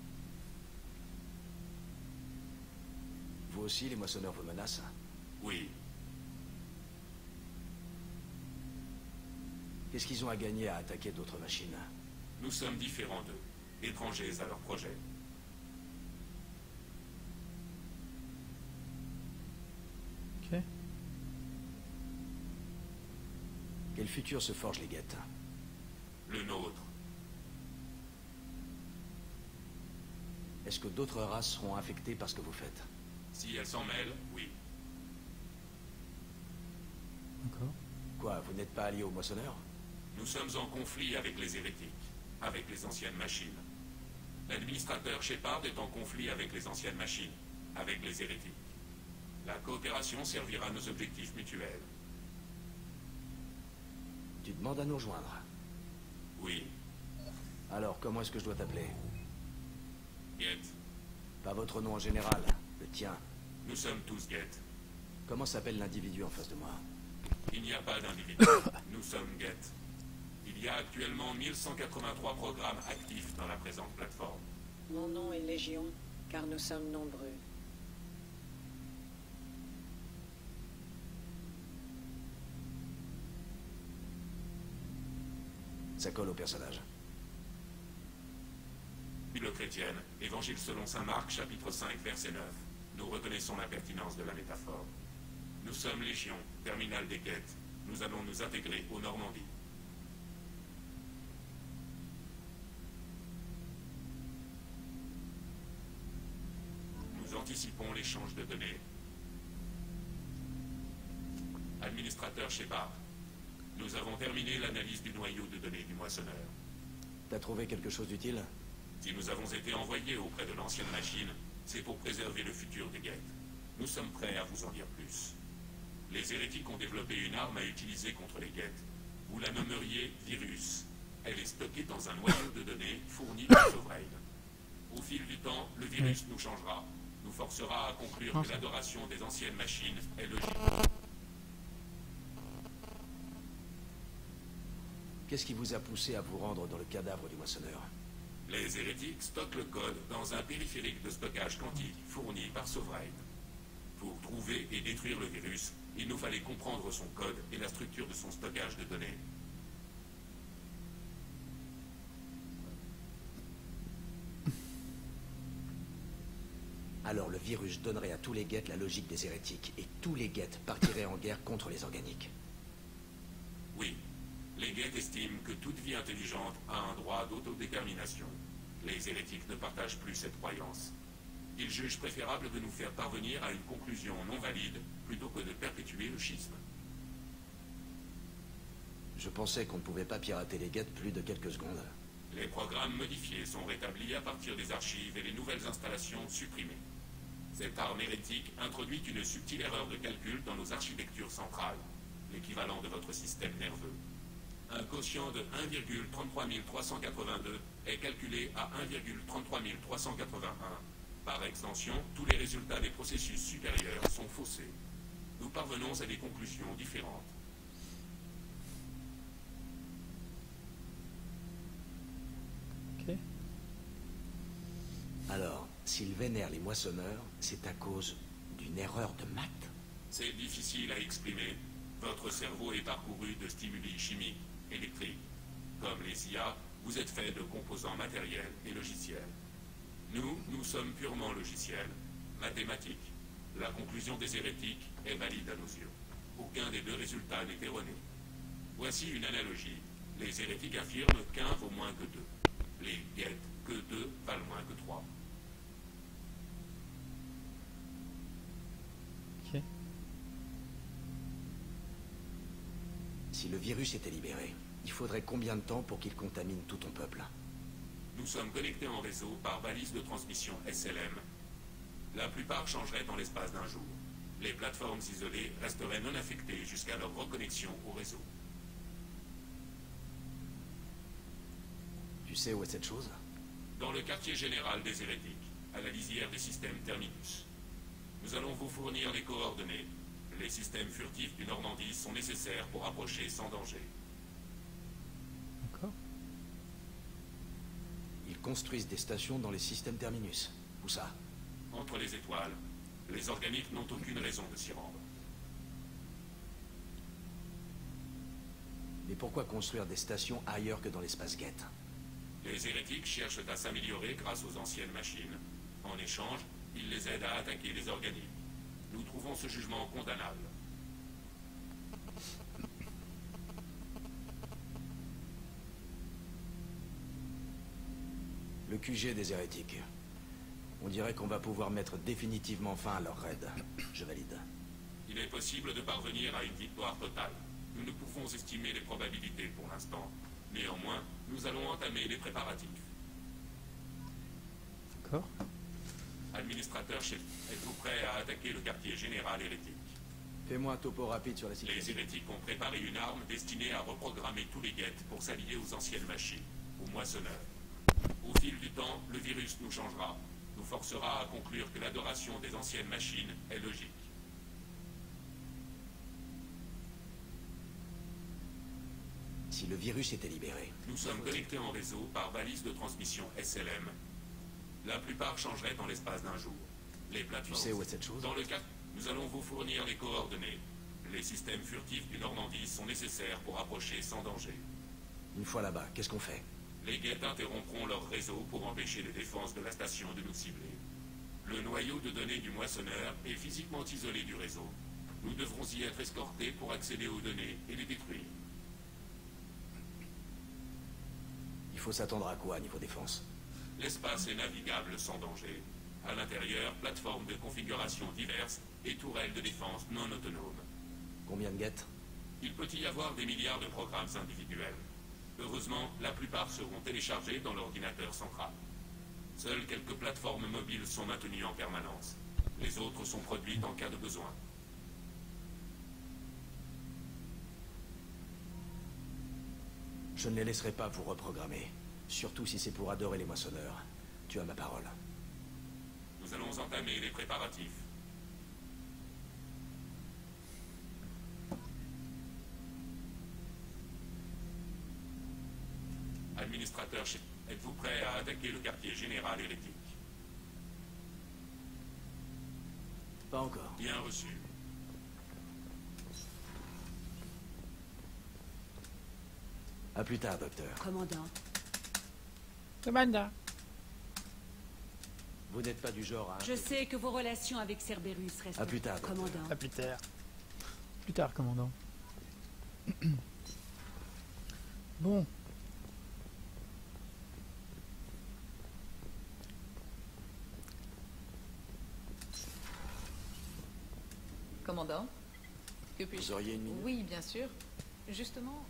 Vous aussi, les moissonneurs vous menacent? Oui, Qu'est-ce qu'ils ont à gagner à attaquer d'autres machines? nous sommes différents d'eux, étrangers à leurs projets. Ok. Quel futur se forgent les Geth? Le nôtre. Est-ce que d'autres races seront infectées par ce que vous faites? Si elles s'en mêlent, oui. D'accord. Quoi, vous n'êtes pas allié aux moissonneurs? Nous sommes en conflit avec les hérétiques, avec les anciennes machines. L'administrateur Shepard est en conflit avec les anciennes machines, avec les hérétiques. La coopération servira nos objectifs mutuels. Tu demandes à nous rejoindre? Oui. Alors, comment est-ce que je dois t'appeler? Geth. Pas votre nom en général, le tien. Nous sommes tous Geth. Comment s'appelle l'individu en face de moi? Il n'y a pas d'individu. Nous sommes Geth. Il y a actuellement 1183 programmes actifs dans la présente plateforme. Mon nom est Légion, car nous sommes nombreux. Ça colle au personnage. Bible chrétienne, Évangile selon saint Marc, chapitre 5, verset 9. Nous reconnaissons la pertinence de la métaphore. Nous sommes Légion, terminal des Geth. Nous allons nous intégrer aux Normandies. Nous anticipons l'échange de données. Administrateur Shepard, nous avons terminé l'analyse du noyau de données du moissonneur. T'as trouvé quelque chose d'utile? Si nous avons été envoyés auprès de l'ancienne machine, c'est pour préserver le futur des Geth. Nous sommes prêts à vous en dire plus. Les hérétiques ont développé une arme à utiliser contre les Geth. Vous la nommeriez Virus. Elle est stockée dans un noyau de données fourni par Sovereign. Au fil du temps, le virus nous changera, nous forcera à conclure que l'adoration des anciennes machines est logique. Qu'est-ce qui vous a poussé à vous rendre dans le cadavre du moissonneur? Les hérétiques stockent le code dans un périphérique de stockage quantique fourni par Sovereign. Pour trouver et détruire le virus, il nous fallait comprendre son code et la structure de son stockage de données. Alors le virus donnerait à tous les Geth la logique des hérétiques, et tous les Geth partiraient en guerre contre les organiques. Oui. Les Geth estiment que toute vie intelligente a un droit d'autodétermination. Les hérétiques ne partagent plus cette croyance. Ils jugent préférable de nous faire parvenir à une conclusion non valide plutôt que de perpétuer le schisme. Je pensais qu'on ne pouvait pas pirater les Geth plus de quelques secondes. Les programmes modifiés sont rétablis à partir des archives et les nouvelles installations supprimées. Cette arme hérétique introduit une subtile erreur de calcul dans nos architectures centrales, l'équivalent de votre système nerveux. Un quotient de 1,33382 est calculé à 1,33381. Par extension, tous les résultats des processus supérieurs sont faussés. Nous parvenons à des conclusions différentes. Ok. Alors, s'ils vénèrent les moissonneurs, c'est à cause d'une erreur de maths? C'est difficile à exprimer. Votre cerveau est parcouru de stimuli chimiques, électriques. Comme les IA, vous êtes fait de composants matériels et logiciels. Nous sommes purement logiciels, mathématiques. La conclusion des hérétiques est valide à nos yeux. Aucun des deux résultats n'est erroné. Voici une analogie. Les hérétiques affirment qu'un vaut moins que 2. Les Geth que 2 valent moins que 3. Ok. Si le virus était libéré, il faudrait combien de temps pour qu'il contamine tout ton peuple? Nous sommes connectés en réseau par balise de transmission SLM. La plupart changeraient dans l'espace d'un jour. Les plateformes isolées resteraient non affectées jusqu'à leur reconnexion au réseau. Tu sais où est cette chose? Dans le quartier général des hérétiques, à la lisière des systèmes Terminus. Nous allons vous fournir les coordonnées. Les systèmes furtifs du Normandie sont nécessaires pour approcher sans danger. D'accord. Ils construisent des stations dans les systèmes Terminus. Où ça? Entre les étoiles, les organiques n'ont aucune raison de s'y rendre. Mais pourquoi construire des stations ailleurs que dans l'espace Geth? Les hérétiques cherchent à s'améliorer grâce aux anciennes machines. En échange, ils les aident à attaquer les organiques. Nous trouvons ce jugement condamnable. Le QG des hérétiques. On dirait qu'on va pouvoir mettre définitivement fin à leur raid. Je valide. Il est possible de parvenir à une victoire totale. Nous ne pouvons estimer les probabilités pour l'instant. Néanmoins, nous allons entamer les préparatifs. D'accord. Administrateur-chef, êtes-vous prêt à attaquer le quartier général hérétique? Fais-moi un topo rapide sur la Les situation. hérétiques ont préparé une arme destinée à reprogrammer tous les guettes pour s'allier aux anciennes machines, aux moissonneurs. Au fil du temps, le virus nous changera, nous forcera à conclure que l'adoration des anciennes machines est logique. Si le virus était libéré, Nous sommes connectés en réseau par balise de transmission SLM. La plupart changeraient en l'espace d'un jour. Les tu plateformes... sais où est cette chose? Dans le cas, nous allons vous fournir les coordonnées. Les systèmes furtifs du Normandie sont nécessaires pour approcher sans danger. Une fois là-bas, qu'est-ce qu'on fait? Les guettes interrompront leur réseau pour empêcher les défenses de la station de nous cibler. Le noyau de données du moissonneur est physiquement isolé du réseau. Nous devrons y être escortés pour accéder aux données et les détruire. Il faut s'attendre à quoi niveau défense? L'espace est navigable sans danger. À l'intérieur, plateformes de configuration diverses et tourelles de défense non autonomes. Combien de guettes? Il peut y avoir des milliards de programmes individuels. Heureusement, la plupart seront téléchargés dans l'ordinateur central. Seules quelques plateformes mobiles sont maintenues en permanence. Les autres sont produites en cas de besoin. Je ne les laisserai pas vous reprogrammer. Surtout si c'est pour adorer les moissonneurs. Tu as ma parole. Nous allons entamer les préparatifs. Administrateur-chef, êtes-vous prêt à attaquer le quartier général hérétique? Pas encore. Bien reçu. À plus tard, docteur. Commandant, Commandant. Vous n'êtes pas du genre à... je sais que vos relations avec Cerberus restent... À plus tard, docteur. Commandant. À plus tard. Plus tard, commandant. Bon. Commandant, que puis-je... Vous auriez une minute? Oui, bien sûr. Justement...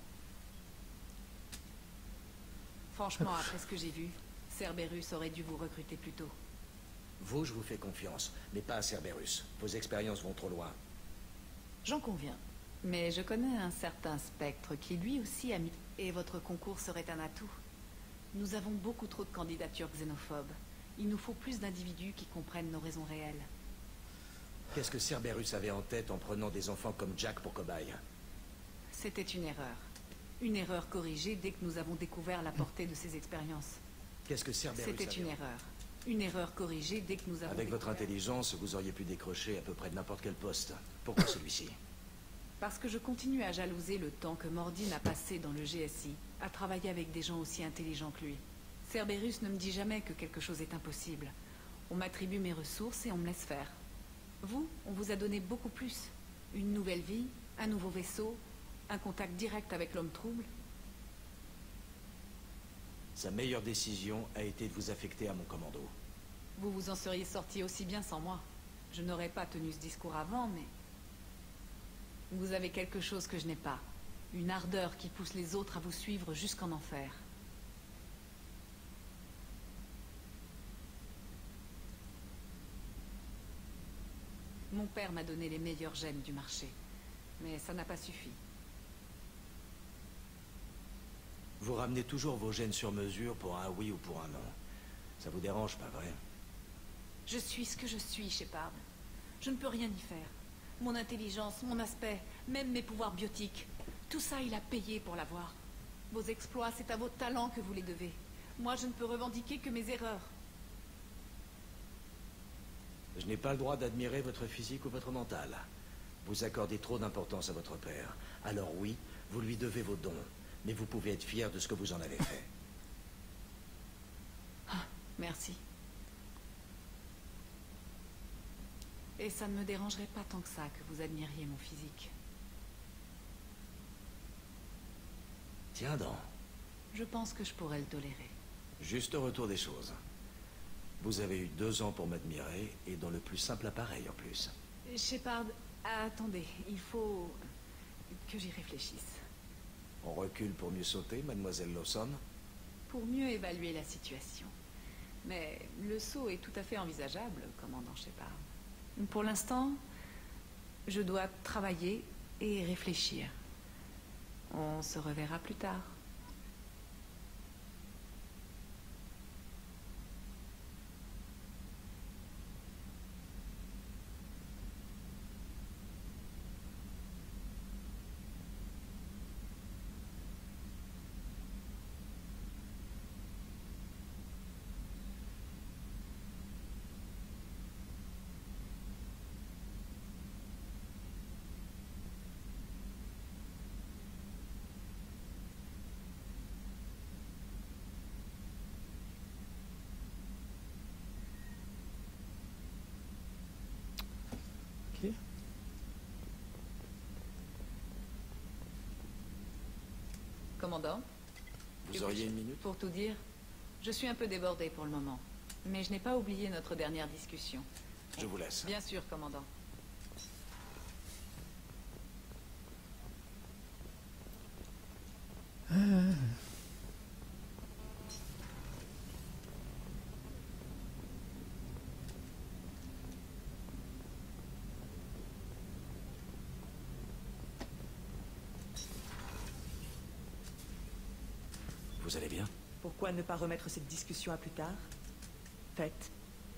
Franchement, après ce que j'ai vu, Cerberus aurait dû vous recruter plus tôt. Vous, je vous fais confiance, mais pas à Cerberus. Vos expériences vont trop loin. J'en conviens. Mais je connais un certain Spectre qui lui aussi a mis... Et votre concours serait un atout. Nous avons beaucoup trop de candidatures xénophobes. Il nous faut plus d'individus qui comprennent nos raisons réelles. Qu'est-ce que Cerberus avait en tête en prenant des enfants comme Jack pour cobaye? C'était une erreur. Une erreur corrigée dès que nous avons découvert la portée de ces expériences. Qu'est-ce que Cerberus C'était avait une en- erreur. Une erreur corrigée dès que nous avons Avec votre découvert... intelligence, vous auriez pu décrocher à peu près de n'importe quel poste. Pourquoi celui-ci? Parce que je continue à jalouser le temps que Mordine a passé dans le GSI, à travailler avec des gens aussi intelligents que lui. Cerberus ne me dit jamais que quelque chose est impossible. On m'attribue mes ressources et on me laisse faire. Vous, on vous a donné beaucoup plus. Une nouvelle vie, un nouveau vaisseau, un contact direct avec l'homme trouble. Sa meilleure décision a été de vous affecter à mon commando. Vous vous en seriez sorti aussi bien sans moi. Je n'aurais pas tenu ce discours avant, mais... Vous avez quelque chose que je n'ai pas. Une ardeur qui pousse les autres à vous suivre jusqu'en enfer. Mon père m'a donné les meilleurs gènes du marché. Mais ça n'a pas suffi. Vous ramenez toujours vos gènes sur mesure pour un oui ou pour un non. Ça vous dérange, pas vrai? Je suis ce que je suis, Shepard. Je ne peux rien y faire. Mon intelligence, mon aspect, même mes pouvoirs biotiques. Tout ça, il a payé pour l'avoir. Vos exploits, c'est à vos talents que vous les devez. Moi, je ne peux revendiquer que mes erreurs. Je n'ai pas le droit d'admirer votre physique ou votre mental. Vous accordez trop d'importance à votre père. Alors oui, vous lui devez vos dons. Mais vous pouvez être fier de ce que vous en avez fait. Ah, merci. Et ça ne me dérangerait pas tant que ça que vous admiriez mon physique. Tiens donc. Je pense que je pourrais le tolérer. Juste au retour des choses. Vous avez eu 2 ans pour m'admirer, et dans le plus simple appareil en plus. Shepard, attendez, il faut que j'y réfléchisse. On recule pour mieux sauter, mademoiselle Lawson? Pour mieux évaluer la situation. Mais le saut est tout à fait envisageable, commandant Shepard. Pour l'instant, je dois travailler et réfléchir. On se reverra plus tard. Ok. Commandant, Vous auriez une minute? pour tout dire, je suis un peu débordé pour le moment. Mais je n'ai pas oublié notre dernière discussion. Je vous laisse. Bien sûr, commandant. Vous allez bien? Pourquoi ne pas remettre cette discussion à plus tard? Faites.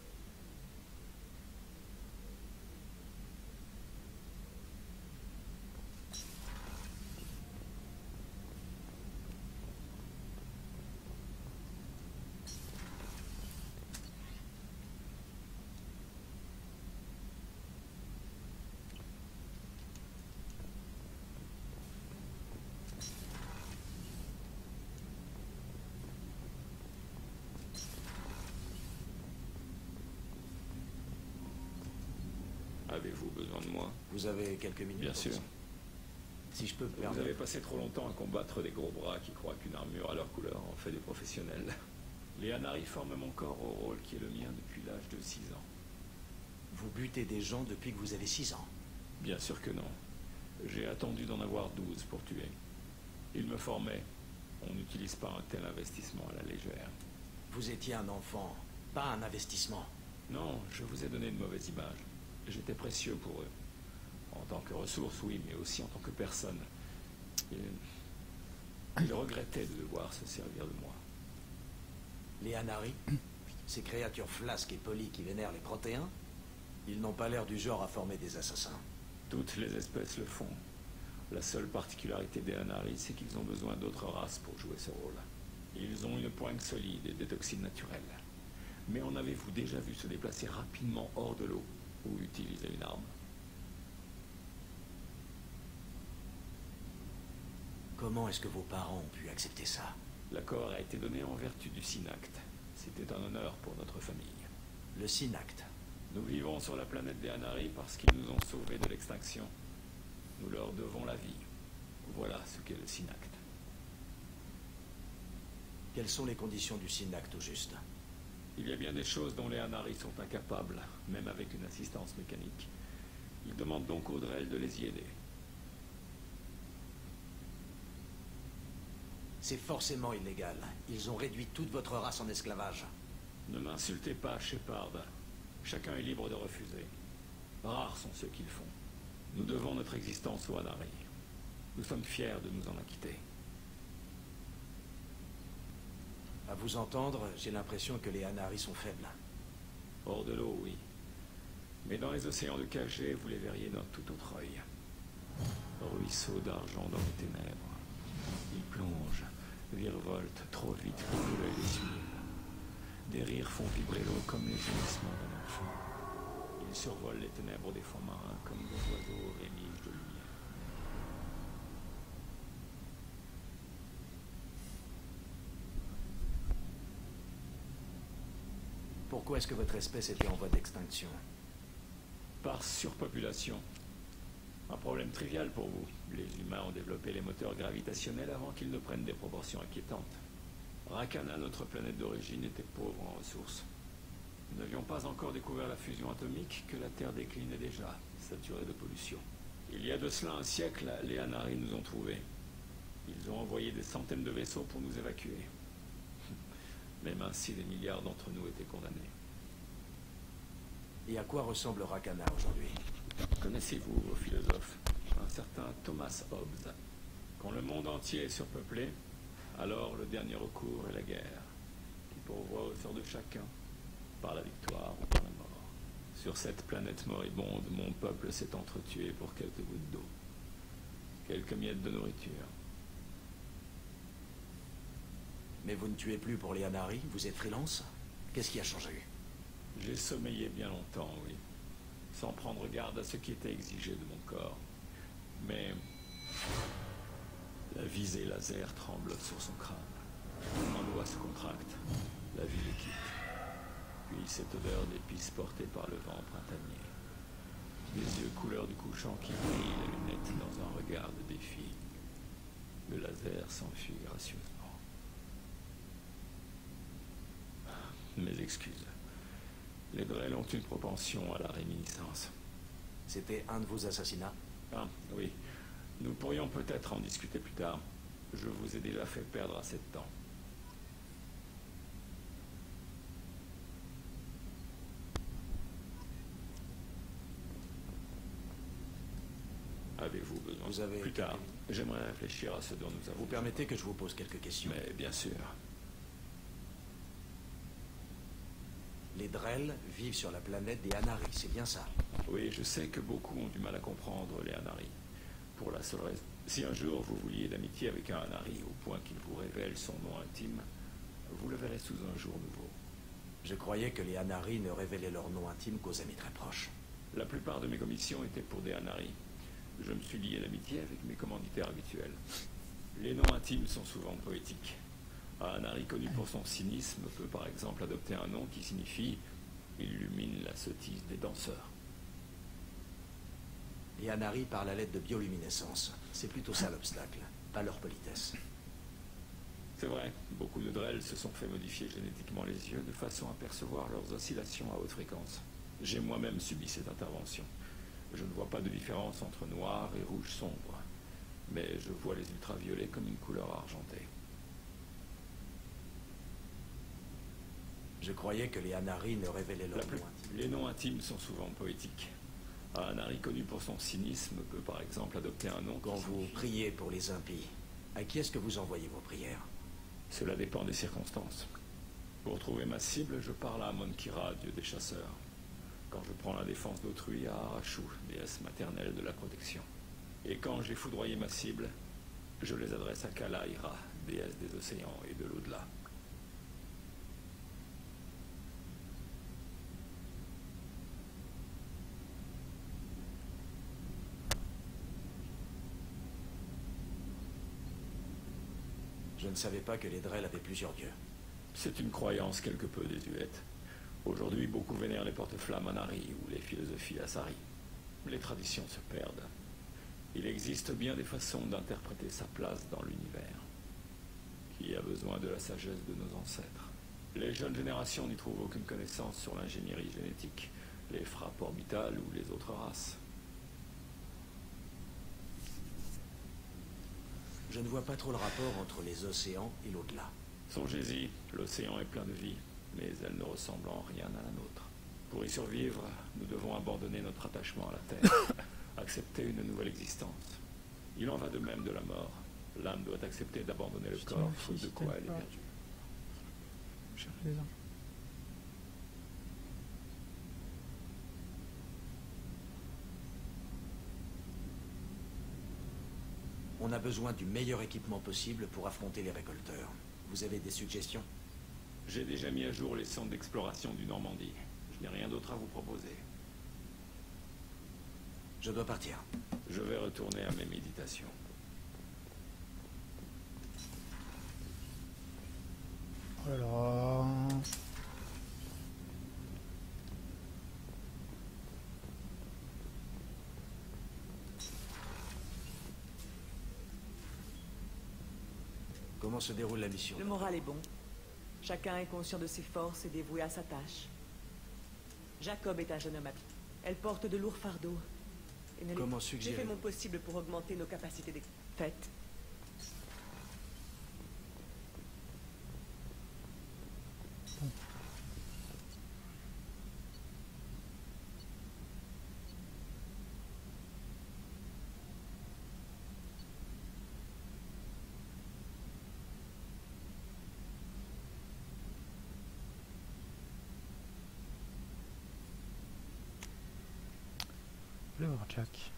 Avez-vous besoin de moi? Vous avez quelques minutes? Bien sûr. Si je peux me Vous permettre... avez passé trop longtemps à combattre des gros bras qui croient qu'une armure à leur couleur en fait des professionnels. Les Anari forment mon corps au rôle qui est le mien depuis l'âge de 6 ans. Vous butez des gens depuis que vous avez 6 ans? Bien sûr que non. J'ai attendu d'en avoir 12 pour tuer. Ils me formaient. On n'utilise pas un tel investissement à la légère. Vous étiez un enfant, pas un investissement. Non, je vous ai donné une mauvaise image. J'étais précieux pour eux. En tant que ressource, oui, mais aussi en tant que personne. Ils regrettaient de devoir se servir de moi. Les Anari, ces créatures flasques et polies qui vénèrent les Protéins, ils n'ont pas l'air du genre à former des assassins. Toutes les espèces le font. La seule particularité des Anari, c'est qu'ils ont besoin d'autres races pour jouer ce rôle. Ils ont une pointe solide et des toxines naturelles. Mais en avez-vous déjà vu se déplacer rapidement hors de l'eau ou utiliser une arme? Comment est-ce que vos parents ont pu accepter ça? L'accord a été donné en vertu du Synacte. C'était un honneur pour notre famille. Le Synacte? Nous vivons sur la planète des Anari parce qu'ils nous ont sauvés de l'extinction. Nous leur devons la vie. Voilà ce qu'est le Synacte. Quelles sont les conditions du Synacte au juste? Il y a bien des choses dont les Anari sont incapables, même avec une assistance mécanique. Ils demandent donc aux Drell de les y aider. C'est forcément illégal. Ils ont réduit toute votre race en esclavage. Ne m'insultez pas, Shepard. Chacun est libre de refuser. Rares sont ceux qui le font. Nous devons notre existence aux Anari. Nous sommes fiers de nous en acquitter. À vous entendre, j'ai l'impression que les Anari sont faibles. Hors de l'eau, oui. Mais dans les océans de Kagé, vous les verriez d'un tout autre œil. Ruisseau d'argent dans les ténèbres. Ils plongent, virevoltent trop vite pour que l'œil les suive. Des rires font vibrer l'eau comme les gémissements d'un enfant. Ils survolent les ténèbres des fonds marins comme des oiseaux rémiges de lumière. Pourquoi est-ce que votre espèce était en voie d'extinction? Par surpopulation. Un problème trivial pour vous. Les humains ont développé les moteurs gravitationnels avant qu'ils ne prennent des proportions inquiétantes. Rakana, notre planète d'origine, était pauvre en ressources. Nous n'avions pas encore découvert la fusion atomique que la Terre déclinait déjà, saturée de pollution. Il y a de cela un siècle, les Anari nous ont trouvés. Ils ont envoyé des centaines de vaisseaux pour nous évacuer. Même ainsi, des milliards d'entre nous étaient condamnés. Et à quoi ressemble Rakana aujourd'hui? Connaissez-vous vos philosophes? Un certain Thomas Hobbes. Quand le monde entier est surpeuplé, alors le dernier recours est la guerre, qui pourvoit au sort de chacun, par la victoire ou par la mort. Sur cette planète moribonde, mon peuple s'est entretué pour quelques gouttes d'eau, quelques miettes de nourriture. Mais vous ne tuez plus pour les Anari? Vous êtes freelance? Qu'est-ce qui a changé? J'ai sommeillé bien longtemps, oui, sans prendre garde à ce qui était exigé de mon corps. Mais la visée laser tremble sur son crâne. Mon doigt se contracte, la vie le quitte. Puis cette odeur d'épices portée par le vent printanier. Des yeux couleur du couchant qui brillent, la lunette dans un regard de défi. Le laser s'enfuit gracieusement. Mes excuses. Les Drell ont une propension à la réminiscence. C'était un de vos assassinats? Ah, oui. Nous pourrions peut-être en discuter plus tard. Je vous ai déjà fait perdre assez de temps. Avez-vous besoin? Plus tard. J'aimerais réfléchir à ce dont nous avons... Vous permettez que je vous pose quelques questions? Mais bien sûr. Les Drell vivent sur la planète des Anari, c'est bien ça? Oui, je sais que beaucoup ont du mal à comprendre les Anari. Pour la seule raison... Si un jour vous vouliez d'amitié avec un Anari au point qu'il vous révèle son nom intime, vous le verrez sous un jour nouveau. Je croyais que les Anari ne révélaient leur nom intime qu'aux amis très proches. La plupart de mes commissions étaient pour des Anari. Je me suis lié d'amitié avec mes commanditaires habituels. Les noms intimes sont souvent poétiques. Un Anari connu pour son cynisme peut par exemple adopter un nom qui signifie « illumine la sottise des danseurs ». Les Anari parlent à l'aide de bioluminescence. C'est plutôt ça l'obstacle, pas leur politesse. C'est vrai, beaucoup de Drell se sont fait modifier génétiquement les yeux de façon à percevoir leurs oscillations à haute fréquence. J'ai moi-même subi cette intervention. Je ne vois pas de différence entre noir et rouge sombre, mais je vois les ultraviolets comme une couleur argentée. Je croyais que les Anari ne révélaient leur nom intime. Les noms intimes sont souvent poétiques. Un Anari connu pour son cynisme peut par exemple adopter un nom... Quand vous priez pour les impies, à qui est-ce que vous envoyez vos prières? Cela dépend des circonstances. Pour trouver ma cible, je parle à Monkira, dieu des chasseurs. Quand je prends la défense d'autrui, à Arashu, déesse maternelle de la protection. Et quand j'ai foudroyé ma cible, je les adresse à Kalaira, déesse des océans et de l'au-delà. Je ne savais pas que les Drell avaient plusieurs dieux. C'est une croyance quelque peu désuète. Aujourd'hui, beaucoup vénèrent les porte-flammes Anari ou les philosophies Asari. Les traditions se perdent. Il existe bien des façons d'interpréter sa place dans l'univers. Qui a besoin de la sagesse de nos ancêtres? Les jeunes générations n'y trouvent aucune connaissance sur l'ingénierie génétique, les frappes orbitales ou les autres races. Je ne vois pas trop le rapport entre les océans et l'au-delà. Songez-y, l'océan est plein de vie, mais elle ne ressemble en rien à la nôtre. Pour y survivre, nous devons abandonner notre attachement à la Terre, accepter une nouvelle existence. Il en va de même de la mort. L'âme doit accepter d'abandonner le corps, faute de quoi elle est perdue. Cherche les uns. On a besoin du meilleur équipement possible pour affronter les récolteurs. Vous avez des suggestions? J'ai déjà mis à jour les centres d'exploration du Normandie. Je n'ai rien d'autre à vous proposer. Je dois partir. Je vais retourner à mes méditations. Oh là là. Comment se déroule la mission? Le moral est bon. Chacun est conscient de ses forces et dévoué à sa tâche. Jacob est un jeune homme habile. Elle porte de lourds fardeaux. Et ne les- Comment J'ai suggérer? fait mon possible pour augmenter nos capacités de fête. Je vais voir Jack.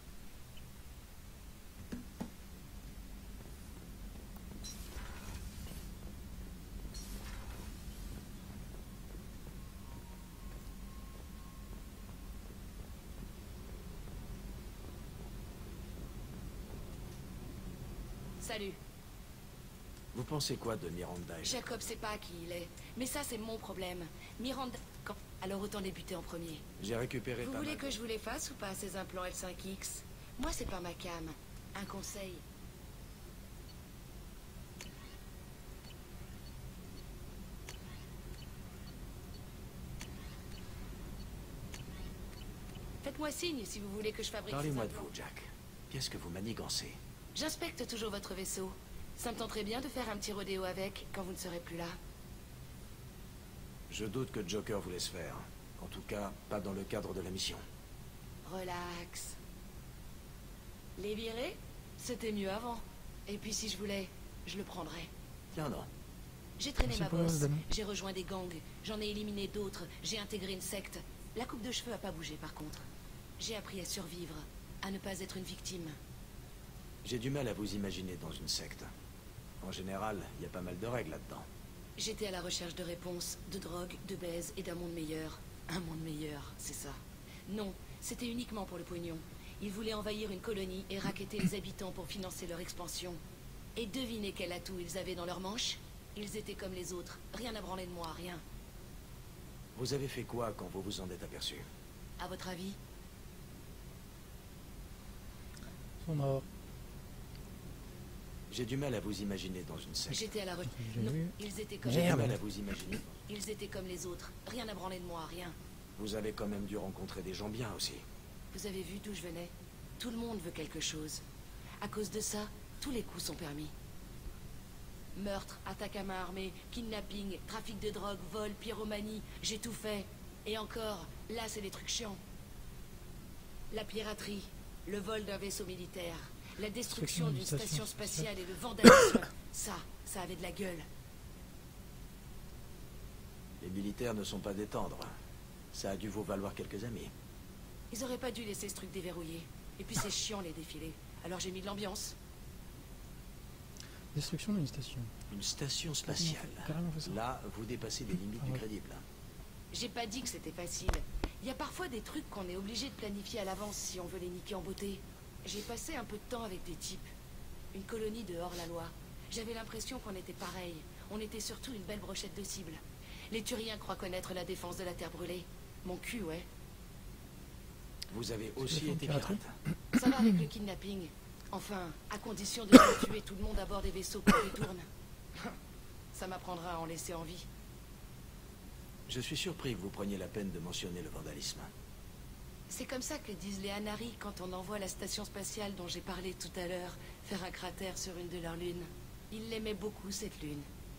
Salut. Vous pensez quoi de Miranda et Jacob sait pas qui il est. Mais ça, c'est mon problème. Miranda... Quand... Alors autant débuter en premier. J'ai récupéré Vous pas voulez mal. que je vous les fasse ou pas, ces implants L5X? Moi, c'est pas ma cam. Un conseil. Faites-moi signe si vous voulez que je fabrique ces Parlez-moi de implants. vous, Jack. Qu'est-ce que vous manigancez? J'inspecte toujours votre vaisseau. Ça me tenterait bien de faire un petit rodéo avec quand vous ne serez plus là. Je doute que Joker vous laisse faire. En tout cas, pas dans le cadre de la mission. Relax. Les virer, c'était mieux avant. Et puis si je voulais, je le prendrais. Non, non. J'ai traîné Merci ma pour le bosse, dame. j'ai rejoint des gangs, j'en ai éliminé d'autres, j'ai intégré une secte. La coupe de cheveux a pas bougé par contre. J'ai appris à survivre, à ne pas être une victime. J'ai du mal à vous imaginer dans une secte. En général, il y a pas mal de règles là-dedans. J'étais à la recherche de réponses, de drogue, de baise et d'un monde meilleur. Un monde meilleur, c'est ça. Non, c'était uniquement pour le pognon. Ils voulaient envahir une colonie et racketter les habitants pour financer leur expansion. Et devinez quel atout ils avaient dans leur manche? Ils étaient comme les autres, rien à branler de moi, rien. Vous avez fait quoi quand vous vous en êtes aperçu? À votre avis? Ils sont morts. J'ai du mal à vous imaginer dans une secte. J'étais à la recherche. J'ai Non, vu. ils étaient comme... J'ai du mal à vous imaginer. Ils étaient comme les autres, rien à branler de moi, rien. Vous avez quand même dû rencontrer des gens bien aussi. Vous avez vu d'où je venais? Tout le monde veut quelque chose. À cause de ça, tous les coups sont permis. Meurtre, attaque à main armée, kidnapping, trafic de drogue, vol, pyromanie, j'ai tout fait. Et encore, là c'est les trucs chiants. La piraterie, le vol d'un vaisseau militaire, la destruction d'une station spatiale et le vandalisme. Ça avait de la gueule. Les militaires ne sont pas des tendres. Ça a dû vous valoir quelques amis. Ils auraient pas dû laisser ce truc déverrouillé. Et puis c'est chiant les défilés. Alors j'ai mis de l'ambiance. Destruction d'une station. Une station spatiale. Carrément fait ça. Là, vous dépassez les limites Ah du ouais. crédible. J'ai pas dit que c'était facile. Il y a parfois des trucs qu'on est obligé de planifier à l'avance si on veut les niquer en beauté. J'ai passé un peu de temps avec des types. Une colonie de hors-la-loi. J'avais l'impression qu'on était pareil. On était surtout une belle brochette de cibles. Les Turiens croient connaître la défense de la Terre brûlée. Mon cul, ouais. Vous avez aussi téléphone été piraterie. pirate. Ça va avec le kidnapping. Enfin, à condition de pas tuer tout le monde à bord des vaisseaux qui détournent. Ça m'apprendra à en laisser en vie. Je suis surpris que vous preniez la peine de mentionner le vandalisme. C'est comme ça que disent les Anari quand on envoie la station spatiale dont j'ai parlé tout à l'heure faire un cratère sur une de leurs lunes. Ils l'aimaient beaucoup, cette lune.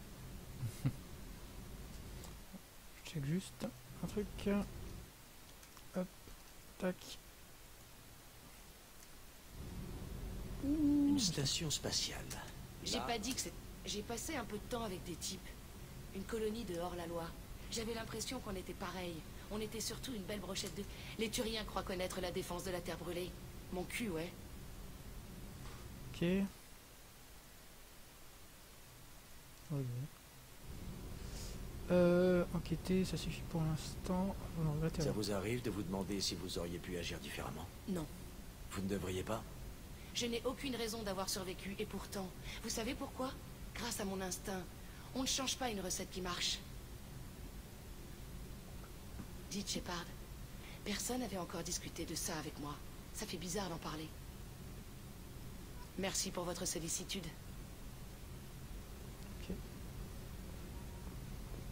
Je check juste un truc. Hop, tac. Une station spatiale. J'ai Là, pas dit que c'est... J'ai passé un peu de temps avec des types. Une colonie de hors-la-loi. J'avais l'impression qu'on était pareil. On était surtout une belle brochette de... Les Turiens croient connaître la défense de la Terre brûlée. Mon cul, ouais. Ok. Ok. Enquêter, ça suffit pour l'instant. On en regrette. ça vous arrive de vous demander si vous auriez pu agir différemment? Non. Vous ne devriez pas? Je n'ai aucune raison d'avoir survécu, et pourtant, vous savez pourquoi? Grâce à mon instinct. On ne change pas une recette qui marche. Dites, Shepard, personne n'avait encore discuté de ça avec moi. Ça fait bizarre d'en parler. Merci pour votre sollicitude. Ok.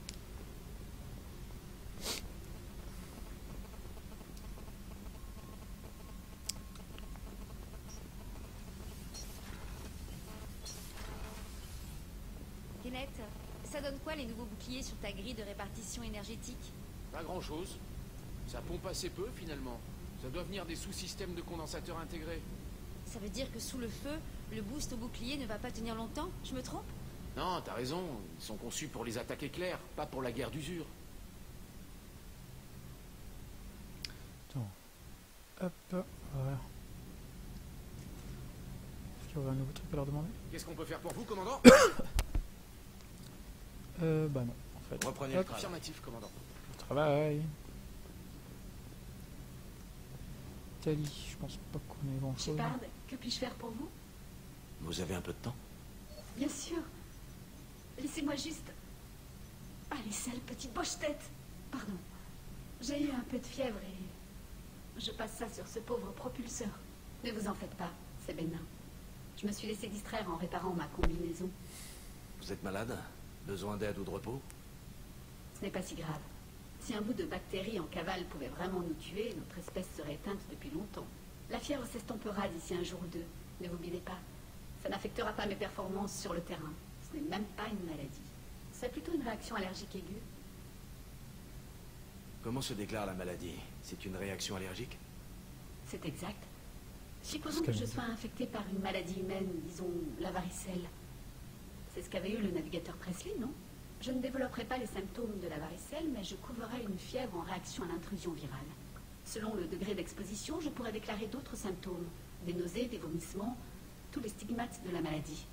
planète. Ça donne quoi les nouveaux boucliers sur ta grille de répartition énergétique? Pas grand-chose. Ça pompe assez peu, finalement. Ça doit venir des sous-systèmes de condensateurs intégrés. Ça veut dire que sous le feu, le boost au bouclier ne va pas tenir longtemps? Je me trompe? Non, t'as raison. Ils sont conçus pour les attaques éclairs, pas pour la guerre d'usure. Attends. Hop, voilà. Est-ce qu'il y aurait un nouveau truc à leur demander? Qu'est-ce qu'on peut faire pour vous, commandant? Bah non, en fait. Reprenez le travail. Affirmatif, commandant. Travail. Tali, je pense pas qu'on ait grand chose. Shepard, que puis-je faire pour vous? Vous avez un peu de temps? Bien sûr. Laissez-moi juste... Allez, sale petite boche-tête. Pardon. J'ai eu un peu de fièvre et... je passe ça sur ce pauvre propulseur. Ne vous en faites pas, c'est bénin. Je me suis laissé distraire en réparant ma combinaison. Vous êtes malade? Besoin d'aide ou de repos? Ce n'est pas si grave. Si un bout de bactérie en cavale pouvait vraiment nous tuer, notre espèce serait éteinte depuis longtemps. La fièvre s'estompera d'ici un jour ou deux. Ne vous bilez pas. Ça n'affectera pas mes performances sur le terrain. Ce n'est même pas une maladie. C'est plutôt une réaction allergique aiguë. Comment se déclare la maladie? C'est une réaction allergique? C'est exact. Supposons que je sois infecté par une maladie humaine, disons la varicelle. C'est ce qu'avait eu le navigateur Presley, non? Je ne développerai pas les symptômes de la varicelle, mais je couverai une fièvre en réaction à l'intrusion virale. Selon le degré d'exposition, je pourrais déclarer d'autres symptômes. Des nausées, des vomissements, tous les stigmates de la maladie.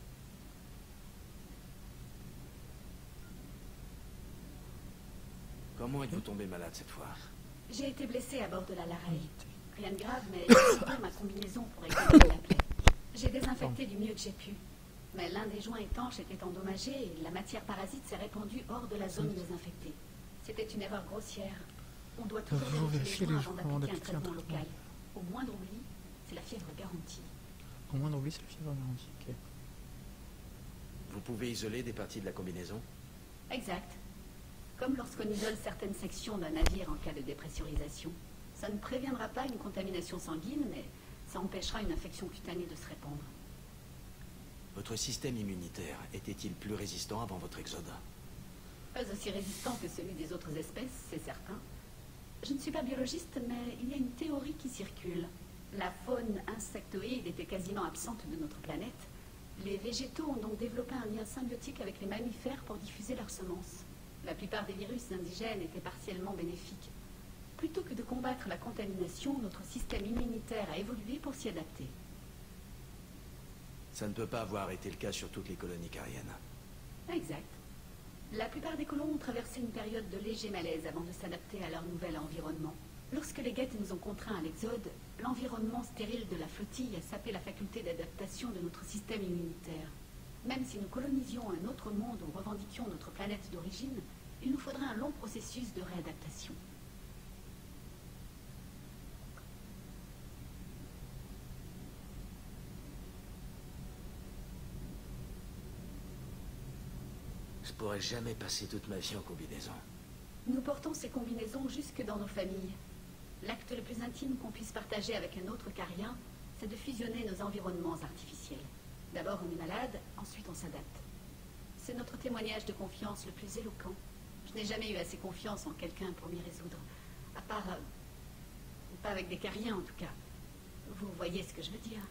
Comment êtes-vous tombé malade cette fois? J'ai été blessé à bord de la Larey. Rien de grave, mais j'ai coupé ma combinaison pour examiner la plaie. J'ai désinfecté du mieux que j'ai pu. Mais l'un des joints étanches était endommagé et la matière parasite s'est répandue hors de la zone désinfectée. C'était une erreur grossière. On doit toujours vérifier les joints avant d'appliquer un traitement local. Au moindre oubli, c'est la fièvre garantie. Au moindre oubli, c'est la fièvre garantie, ok. Vous pouvez isoler des parties de la combinaison? Exact. Comme lorsqu'on isole certaines sections d'un navire en cas de dépressurisation. Ça ne préviendra pas une contamination sanguine, mais ça empêchera une infection cutanée de se répandre. Votre système immunitaire était-il plus résistant avant votre exode? Pas aussi résistant que celui des autres espèces, c'est certain. Je ne suis pas biologiste, mais il y a une théorie qui circule. La faune insectoïde était quasiment absente de notre planète. Les végétaux ont donc développé un lien symbiotique avec les mammifères pour diffuser leurs semences. La plupart des virus indigènes étaient partiellement bénéfiques. Plutôt que de combattre la contamination, notre système immunitaire a évolué pour s'y adapter. Ça ne peut pas avoir été le cas sur toutes les colonies cariennes. Exact. La plupart des colons ont traversé une période de léger malaise avant de s'adapter à leur nouvel environnement. Lorsque les guettes nous ont contraints à l'exode, l'environnement stérile de la flottille a sapé la faculté d'adaptation de notre système immunitaire. Même si nous colonisions un autre monde ou revendiquions notre planète d'origine, il nous faudrait un long processus de réadaptation. Je pourrais jamais passer toute ma vie en combinaison. Nous portons ces combinaisons jusque dans nos familles. L'acte le plus intime qu'on puisse partager avec un autre carien, c'est de fusionner nos environnements artificiels. D'abord on est malade, ensuite on s'adapte. C'est notre témoignage de confiance le plus éloquent. Je n'ai jamais eu assez confiance en quelqu'un pour m'y résoudre. À part... pas avec des cariens en tout cas. Vous voyez ce que je veux dire.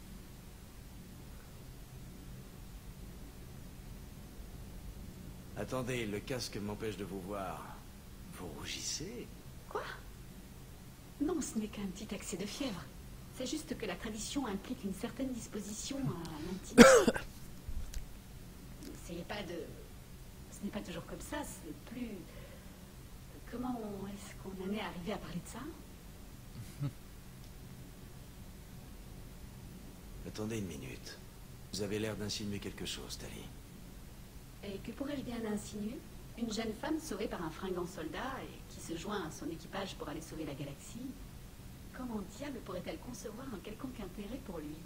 Attendez, le casque m'empêche de vous voir. Vous rougissez? Quoi? Non, ce n'est qu'un petit accès de fièvre. C'est juste que la tradition implique une certaine disposition à l'intimité. N'essayez pas de... Ce n'est pas toujours comme ça, c'est plus... Comment est-ce qu'on en est arrivé à parler de ça? Attendez une minute. Vous avez l'air d'insinuer quelque chose, Tali. Et que pourrais-je bien insinuer? Une jeune femme sauvée par un fringant soldat et qui se joint à son équipage pour aller sauver la galaxie. Comment diable pourrait-elle concevoir un quelconque intérêt pour lui?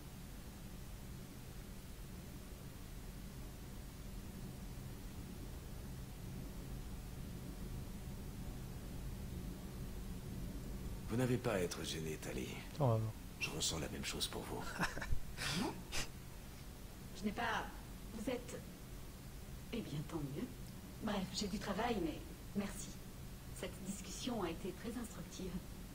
Vous n'avez pas à être gêné, Tali. Oh, je ressens la même chose pour vous. Non? Je n'ai pas... Vous êtes... Eh bien, tant mieux. Bref, j'ai du travail, mais merci. Cette discussion a été très instructive.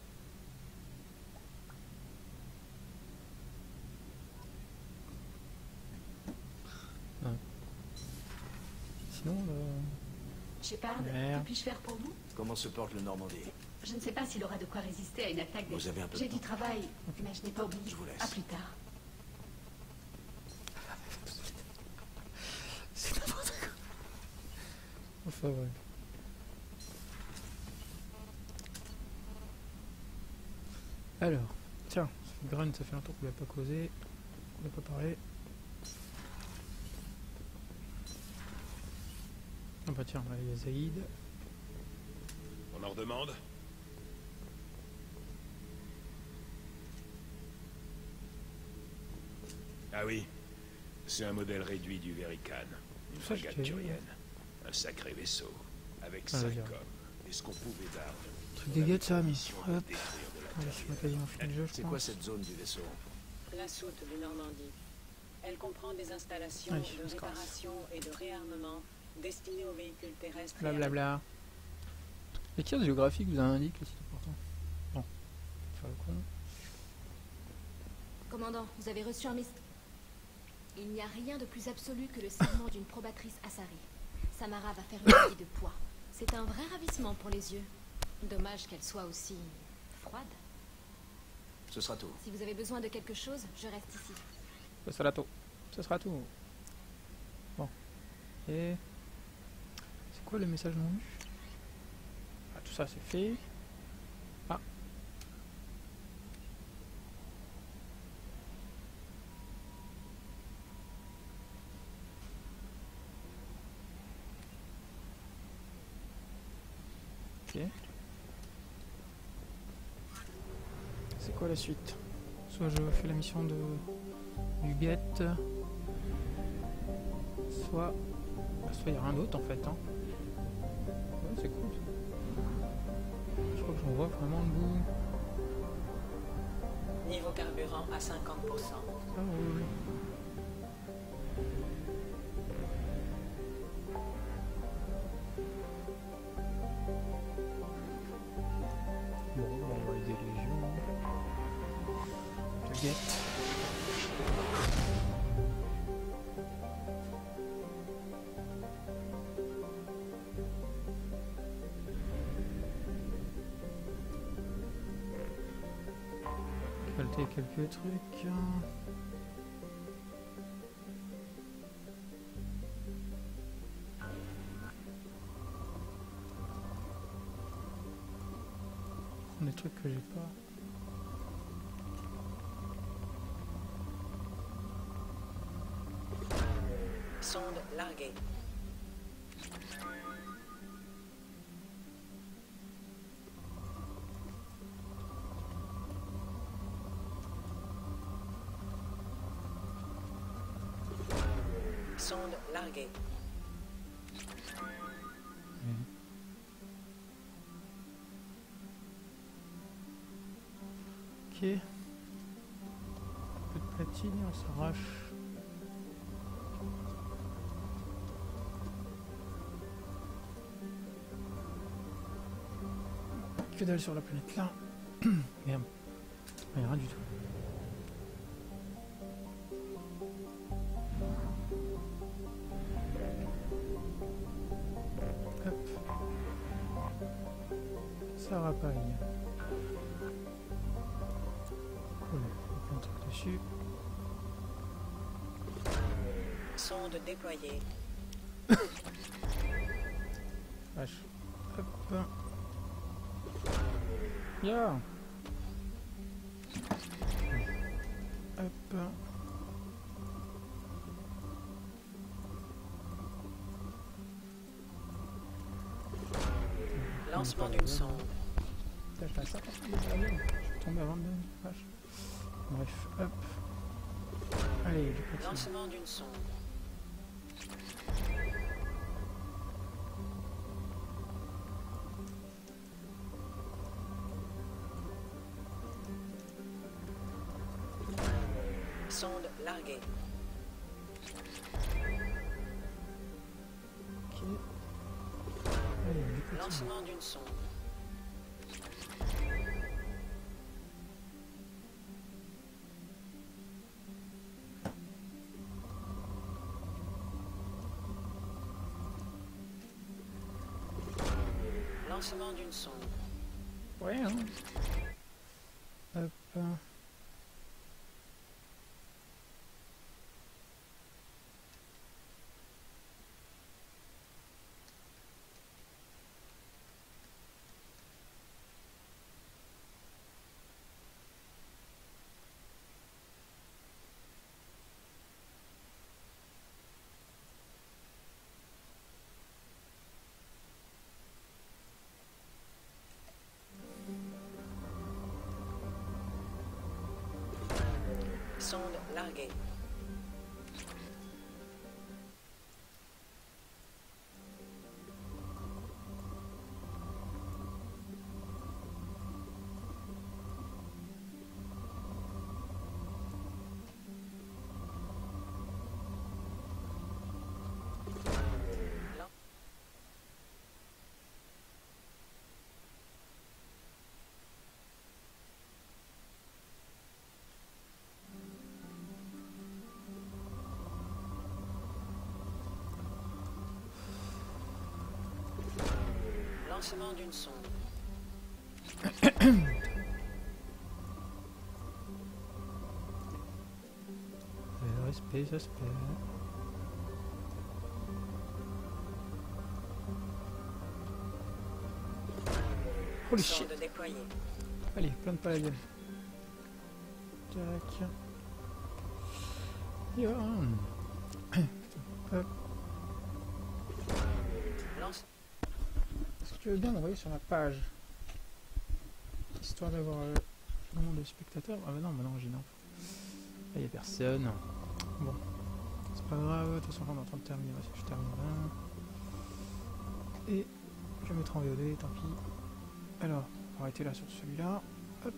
Sinon, Shepard, Merde. que puis-je faire pour vous? Comment se porte le Normandie? Je ne sais pas s'il aura de quoi résister à une attaque des... Vous avez un peu de J'ai du temps. travail, mais je n'ai pas oublié. Je vous laisse. À plus tard. c'est n'importe quoi. Enfin, ouais. Alors, tiens, Grunt, ça fait longtemps qu'on ne l'a pas causé, on n'a pas parlé. Ah bah tiens, là, il y a Zaïd. On en redemande? Ah oui, c'est un modèle réduit du Verican, une Ça, frégate je t'ai- turienne. Un sacré vaisseau, avec Ah, 5 vas-y. hommes, et ce qu'on pouvait d'armes. Truc des gars de Sam. Mission de Hop. détruire de Allez, l'intérieur. je m'a quasiment fini le jeu, je C'est pense. quoi cette zone du vaisseau? La soute du Normandie. Elle comprend des installations Allez, de on se casse. réparation et de réarmement destinées aux véhicules terrestres. et Blablabla. Les tirs géographiques vous indiquent le site important. Bon, faire le con. Commandant, vous avez reçu un message. Il n'y a rien de plus absolu que le serment d'une probatrice Asari. Samara va faire une vie de poids. C'est un vrai ravissement pour les yeux. Dommage qu'elle soit aussi froide. Ce sera tout. Si vous avez besoin de quelque chose, je reste ici. Ça sera tout. Ça sera tout. Bon. Et... c'est quoi le message non lu? Ah, tout ça c'est fait. Ah. Ok. C'est quoi la suite? Soit je fais la mission de Huguette, soit il n'y a rien d'autre en fait. Hein. Ouais, c'est cool. Je crois que j'en vois vraiment le bout. Niveau carburant à 50%. Ah oui. Bon, on va aider les légions. Huguette. Calter quelques trucs. Prendre des trucs que j'ai pas. Sonde larguée. Sonde larguée. Ok. Un peu de platine, on s'arrache. Que dalle sur la planète là. Merde. Il n'y a rien du tout. Hop. Ça rapaille. Cool. Plein de trucs dessus. Sonde déployée. Vache. Hop. Ya. Hop. Lancement d'une sonde. Putain, je fais ça parce que je suis tombé avant de vache. Bref, hop. Allez, du platine. Lancement d'une sonde. Sonde larguée. Lancement d'une sonde. Lancement d'une sonde. Ouais, hein. Hop. Sonde larguée. Lancement d'une sonde. Respect, respect. Holy shit. Sonde déployée. Allez, plein de palladium. Tac. Yo. Hop. Lance. Est-ce que tu veux bien m'envoyer sur la page, histoire d'avoir le nombre de spectateurs? Ah bah non, j'ai non. Là, y a personne. Bon, c'est pas grave, de toute façon on est en train de terminer, je termine là. Et je vais mettre en VOD, tant pis. Alors, on va arrêter là sur celui-là. Hop.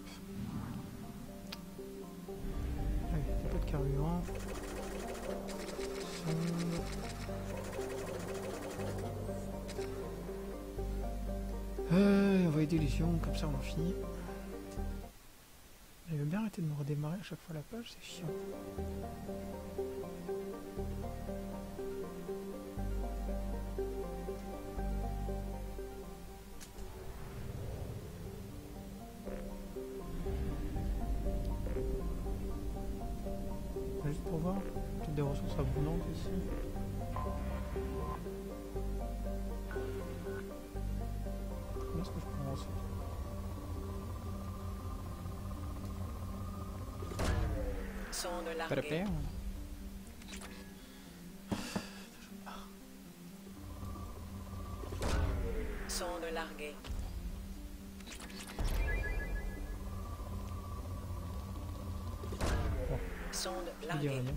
Allez, un peu de carburant. Envoyer des légions, comme ça on en finit. Il veut bien arrêter de me redémarrer à chaque fois la page, c'est chiant. Juste pour voir, peut-être des ressources abondantes ici. Comment est-ce que je peux en ressources? Sonde Pas la larguée. paire. Sonde larguée. Sonde Je dis larguée. rien.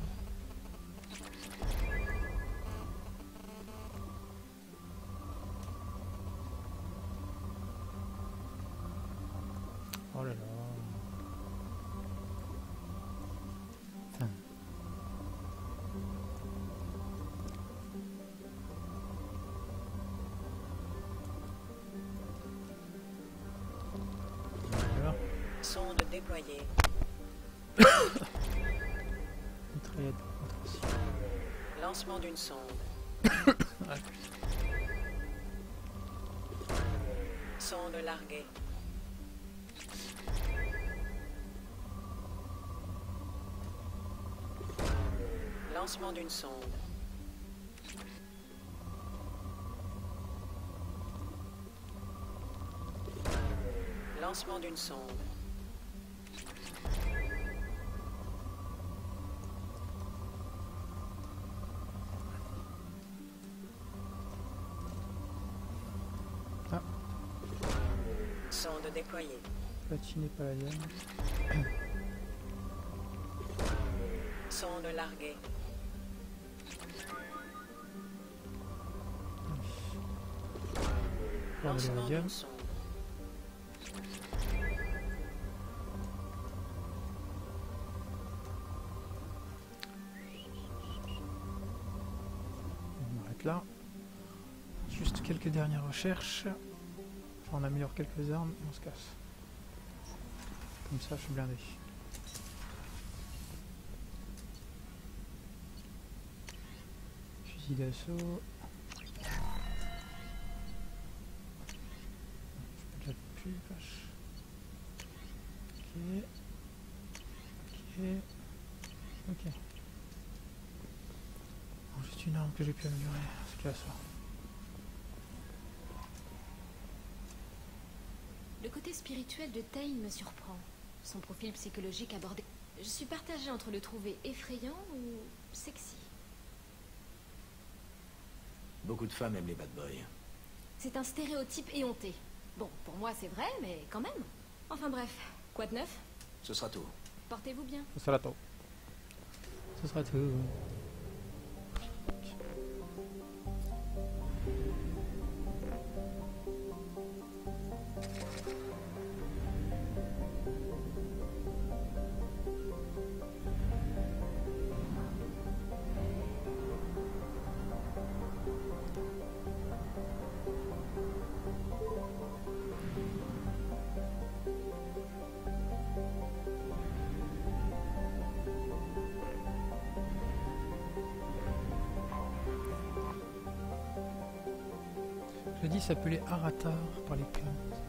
Oh là là. Putain. Voilà. Sonde déployée. Mitraillette de concentration. Lancement d'une sonde. Ah, Sonde larguée. Lancement d'une sonde. Lancement d'une sonde. Ah. Sonde déployée. Platine et palladium. Sonde larguée. Voir le Lancement radium. d'une sonde. On arrête là. Juste quelques dernière recherche. Enfin, on améliore quelques armes et on se casse. Comme ça, je suis blindé. Fusil d'assaut. Je peux déjà plus, vache. Ok. Ok. Ok. Bon, juste une arme que j'ai pu améliorer. C'est déjà ça. Le côté spirituel de Tain me surprend. Son profil psychologique abordé. Je suis partagée entre le trouver effrayant ou sexy. Beaucoup de femmes aiment les bad boys. C'est un stéréotype éhonté. Bon, pour moi c'est vrai, mais quand même. Enfin bref, quoi de neuf? Ce sera tout. Portez-vous bien. Ce sera tout. Ce sera tout. Je dis s'appelait Aratar par les Khans.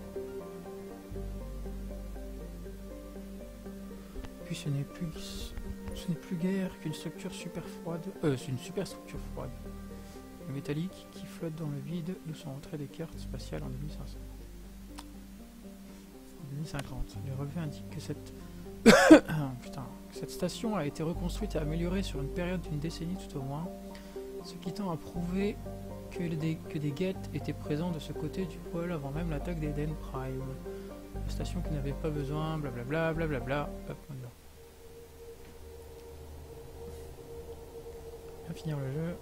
Puis ce n'est plus guère qu'une structure super froide. C'est une super structure froide. Le métallique qui flotte dans le vide d'où sont entrées des cartes spatiales en 2500. En 2050. Les relevés indiquent que cette station a été reconstruite et améliorée sur une période d'une décennie tout au moins, ce qui tend à prouver que des guettes étaient présents de ce côté du pôle avant même l'attaque d'Eden Prime. La station qui n'avait pas besoin, blablabla, blablabla. Hop, maintenant. On va finir le jeu.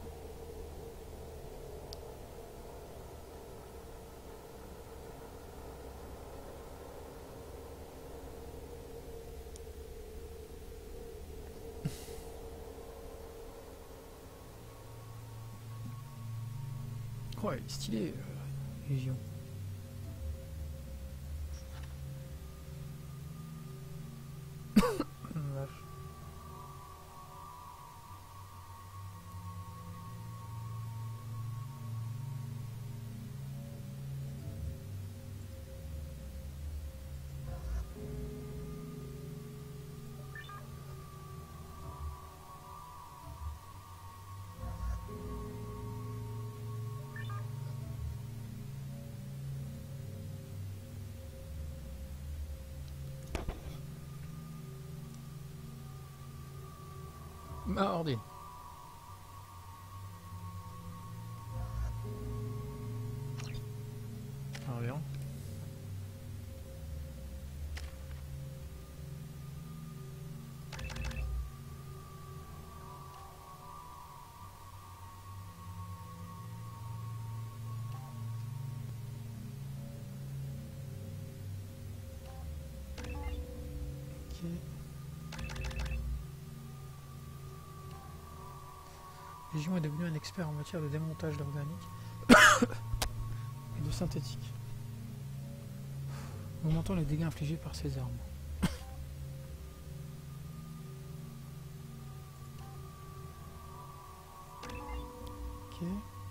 Oh, il est stylé, Légion. Vache. Mardi. Rien. Légion est devenu un expert en matière de démontage d'organique et de synthétique, augmentant les dégâts infligés par ses armes. Ok.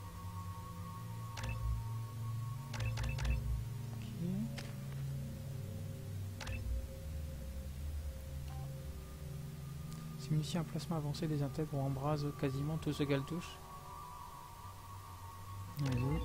Ces munitions à plasma avancé désintègrent ou embrasent quasiment tout ce qu'elles touchent. Vas-y.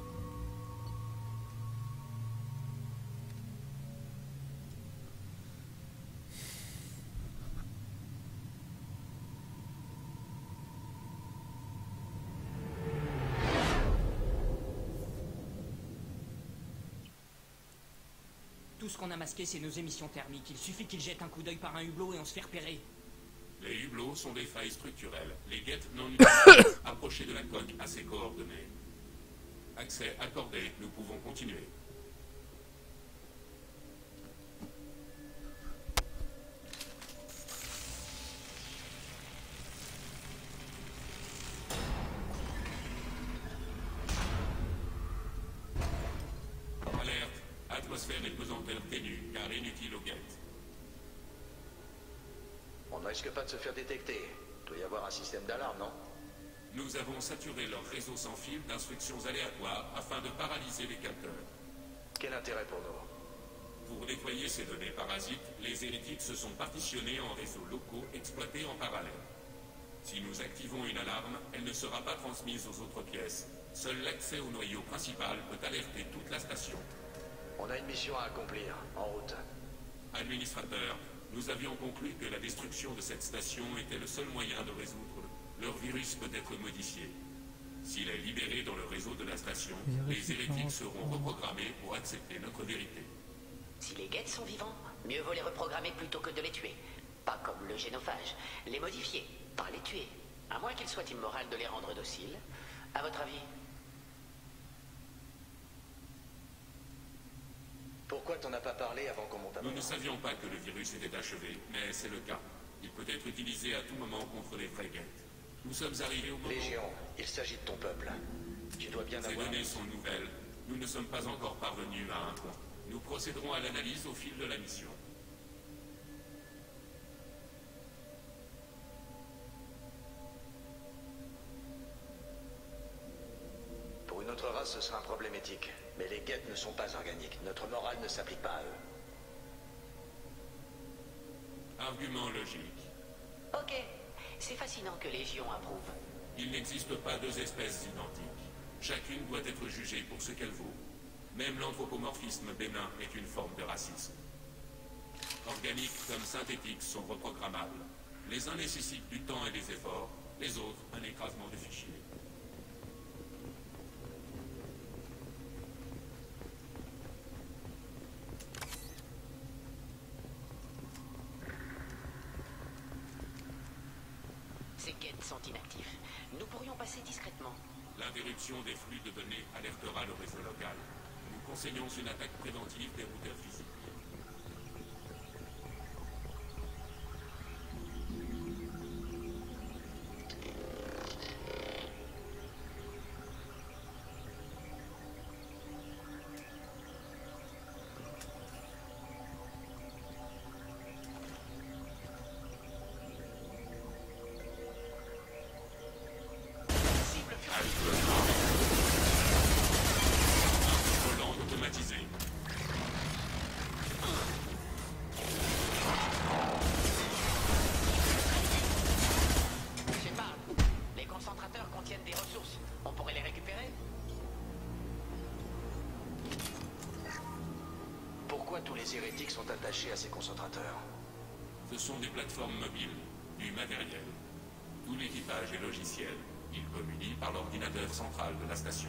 Tout ce qu'on a masqué, c'est nos émissions thermiques. Il suffit qu'ils jettent un coup d'œil par un hublot et on se fait repérer. Les hublots sont des failles structurelles. Les guettes non utilisées. Approchez de la coque à ces coordonnées. Accès accordé. Nous pouvons continuer. l'atmosphère est pesanteur ténue, car inutile aux guettes. On ne risque pas de se faire détecter. Il doit y avoir un système d'alarme, non? Nous avons saturé leur réseau sans fil d'instructions aléatoires afin de paralyser les capteurs. Quel intérêt pour nous? Pour nettoyer ces données parasites, les hérétiques se sont partitionnés en réseaux locaux exploités en parallèle. Si nous activons une alarme, elle ne sera pas transmise aux autres pièces. Seul l'accès au noyau principal peut alerter toute la station. On a une mission à accomplir, en route. Administrateur, nous avions conclu que la destruction de cette station était le seul moyen de résoudre. Leur virus peut être modifié. S'il est libéré dans le réseau de la station, les hérétiques seront reprogrammés pour accepter notre vérité. Si les guettes sont vivants, mieux vaut les reprogrammer plutôt que de les tuer. Pas comme le génophage. Les modifier, pas les tuer. À moins qu'il soit immoral de les rendre dociles. À votre avis? Pourquoi t'en as pas parlé avant qu'on monte à bord? Nous ne savions pas que le virus était achevé, mais c'est le cas. Il peut être utilisé à tout moment contre les vraies guettes. Nous sommes arrivés au moment... Légion, il s'agit de ton peuple. Tu dois bien Ces avoir... données sont nouvelles. Nous ne sommes pas encore parvenus à un point. Nous procéderons à l'analyse au fil de la mission. Pour une autre race, ce sera un problème éthique. Mais les guettes ne sont pas organiques. Notre morale ne s'applique pas à eux. Argument logique. Ok. C'est fascinant que Légion approuve. Il n'existe pas deux espèces identiques. Chacune doit être jugée pour ce qu'elle vaut. Même l'anthropomorphisme bénin est une forme de racisme. Organiques comme synthétiques sont reprogrammables. Les uns nécessitent du temps et des efforts, les autres un écrasement de fichiers. Ces guettes sont inactifs. Nous pourrions passer discrètement. L'interruption des flux de données alertera le réseau local. Nous conseillons une attaque préventive des routeurs physiques. Volant automatisé. Shepard, les concentrateurs contiennent des ressources. On pourrait les récupérer? Pourquoi tous les hérétiques sont attachés à ces concentrateurs? Ce sont des plateformes mobiles, du matériel. Tout l'équipage est logiciel. Il communie par l'ordinateur central de la station.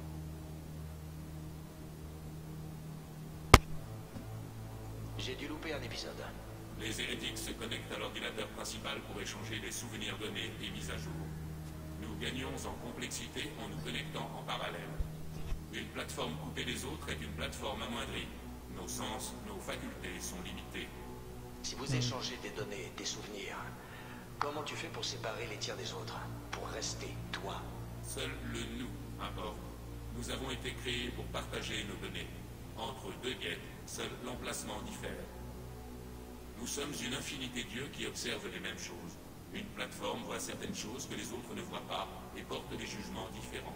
J'ai dû louper un épisode. Les hérétiques se connectent à l'ordinateur principal pour échanger des souvenirs donnés et mis à jour. Nous gagnons en complexité en nous connectant en parallèle. Une plateforme coupée des autres est une plateforme amoindrie. Nos sens, nos facultés sont limitées. Si vous échangez des données, des souvenirs, comment tu fais pour séparer les tirs des autres? Pour rester toi? Seul le nous importe. Nous avons été créés pour partager nos données. Entre deux guettes, seul l'emplacement diffère. Nous sommes une infinité d'yeux qui observent les mêmes choses. Une plateforme voit certaines choses que les autres ne voient pas et porte des jugements différents.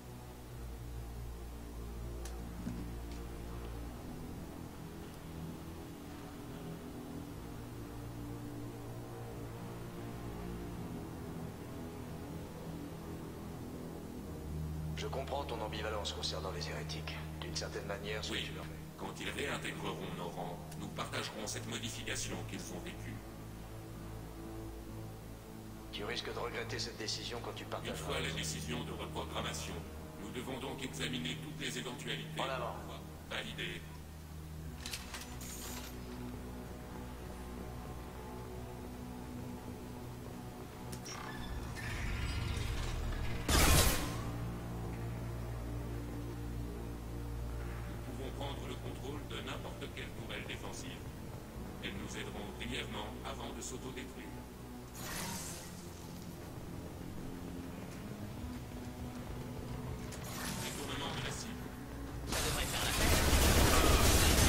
Je comprends ton ambivalence concernant les hérétiques. D'une certaine manière, ce que tu leur fais. Quand ils réintégreront nos rangs, nous partagerons cette modification qu'ils ont vécue. Tu risques de regretter cette décision quand tu partageras. Une fois la décision de reprogrammation, nous devons donc examiner toutes les éventualités. En avant. Valider. Nous pouvons prendre le contrôle de n'importe quelle tourelle défensive. Elles nous aideront brièvement avant de s'autodétruire. Détournement de la cible. Ça devrait faire la peine.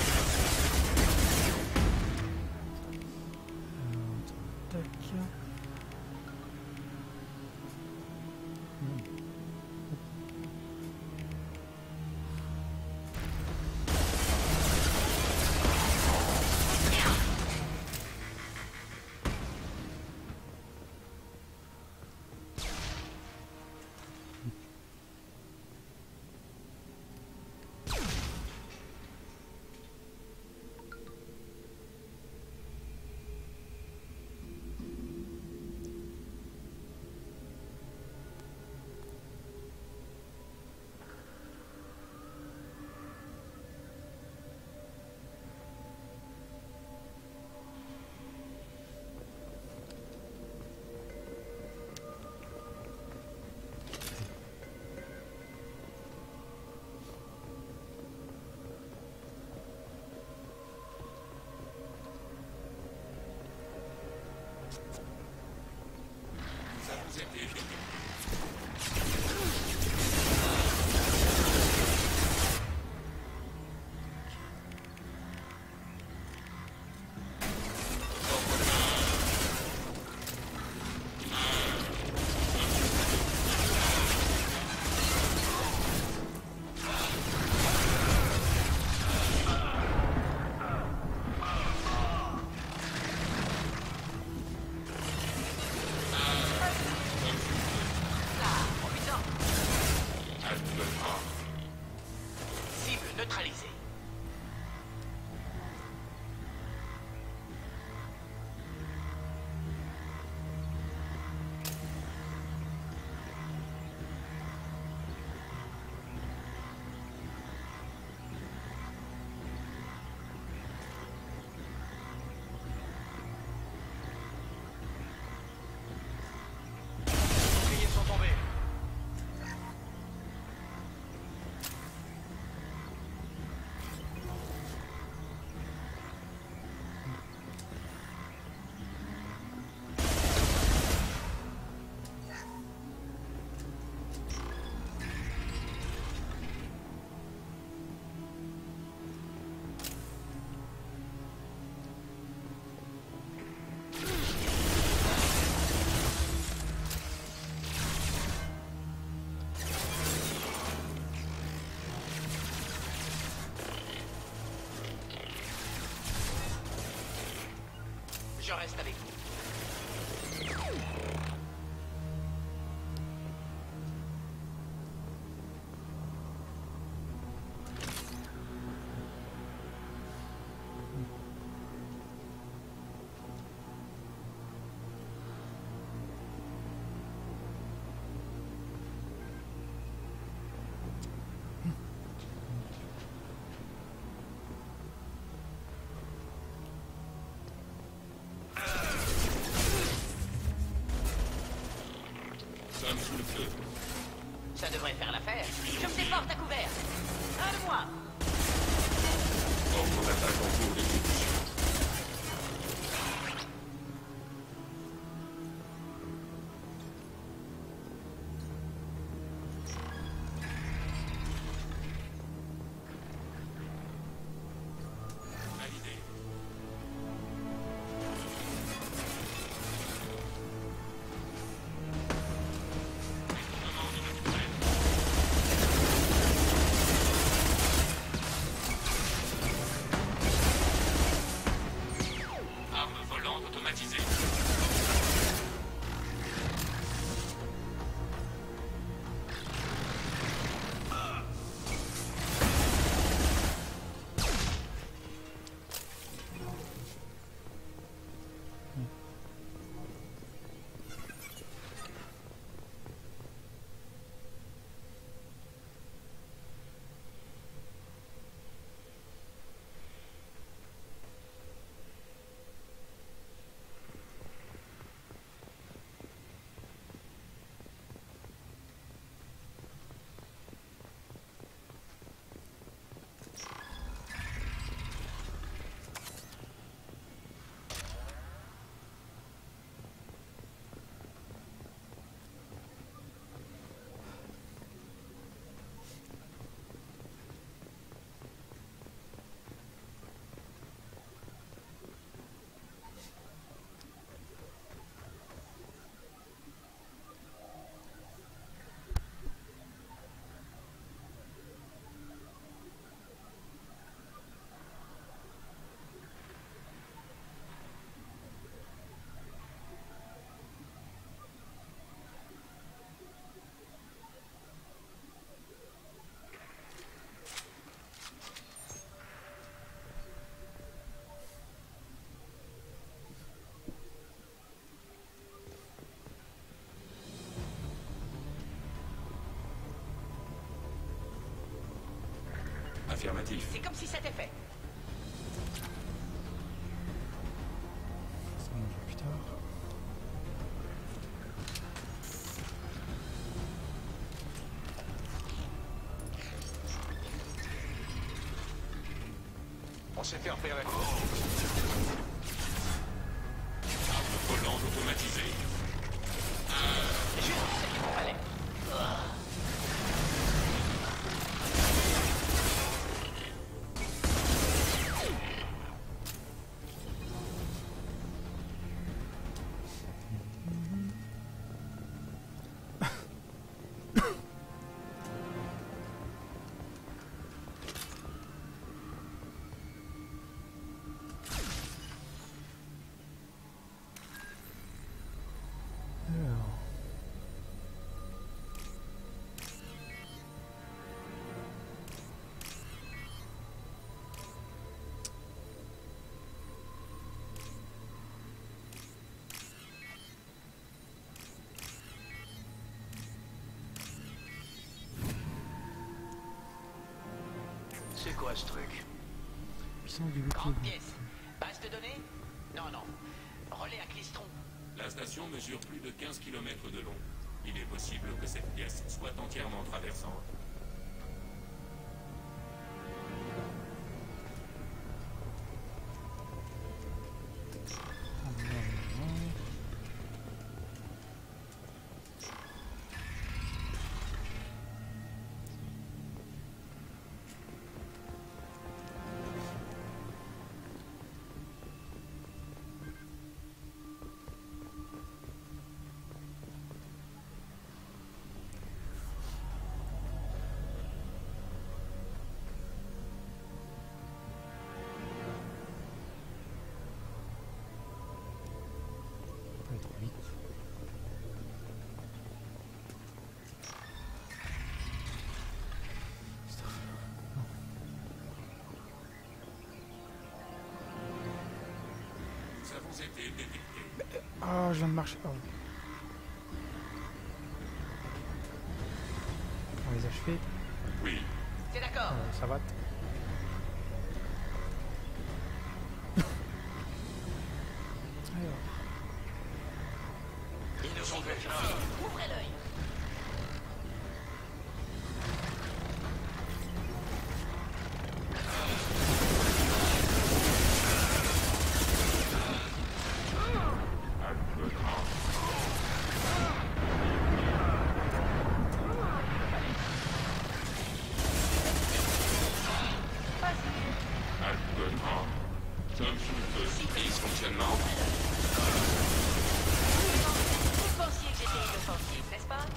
Intercepté effectué. Cible neutralisée. Les boucliers sont tombés. Je reste avec vous. Sommes sous le feu. Ça devrait faire l'affaire. Je me déporte à couvert. Un de moi. Ordre d'attaque en cours d'exécution. Validé. Arme volante automatisée. Affirmatif. C'est comme si c'était fait. Ça mange plus tard. On s'est fait repérer. Arme volante automatisée. Juste ce qu'il me fallait. C'est quoi ce truc? Puissance du Grande bouclier. pièce. Base de données? Non, non. Relais à Clistron. La station mesure plus de 15 km de long. Il est possible que cette pièce soit entièrement traversante. Pas trop vite. Nous avons été détectés. Ah, je viens de marcher. Oh. On les a achevés. Oui. T'es d'accord? Ça va. Alors. Ils nous ont fait fort. Ouvrez l'œil. Dysfonctionnement. Vous pensiez que j'étais inoffensif, n'est-ce pas?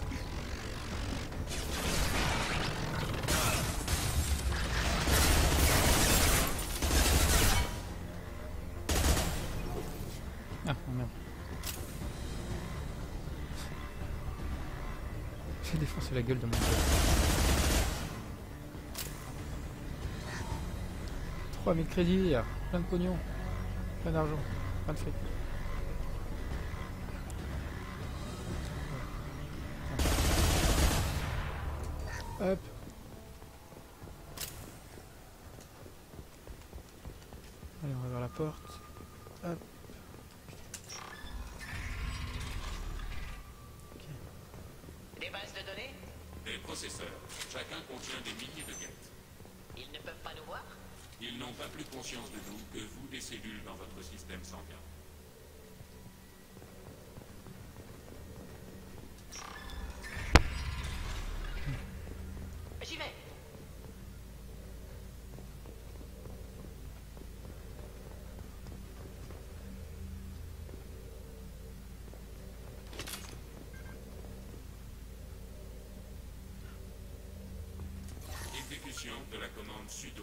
Ah, oh merde. J'ai défoncé la gueule de mon gars. 3000 crédits, plein de pognon, plein d'argent, plein de fric. Hop. Allez, on va vers la porte. Hop. Des bases de données? Des processeurs. Chacun contient des milliers de gates. Ils ne peuvent pas nous voir? Ils n'ont pas plus conscience de nous que vous des cellules dans votre système sanguin. J'y vais. Exécution de la commande sudo.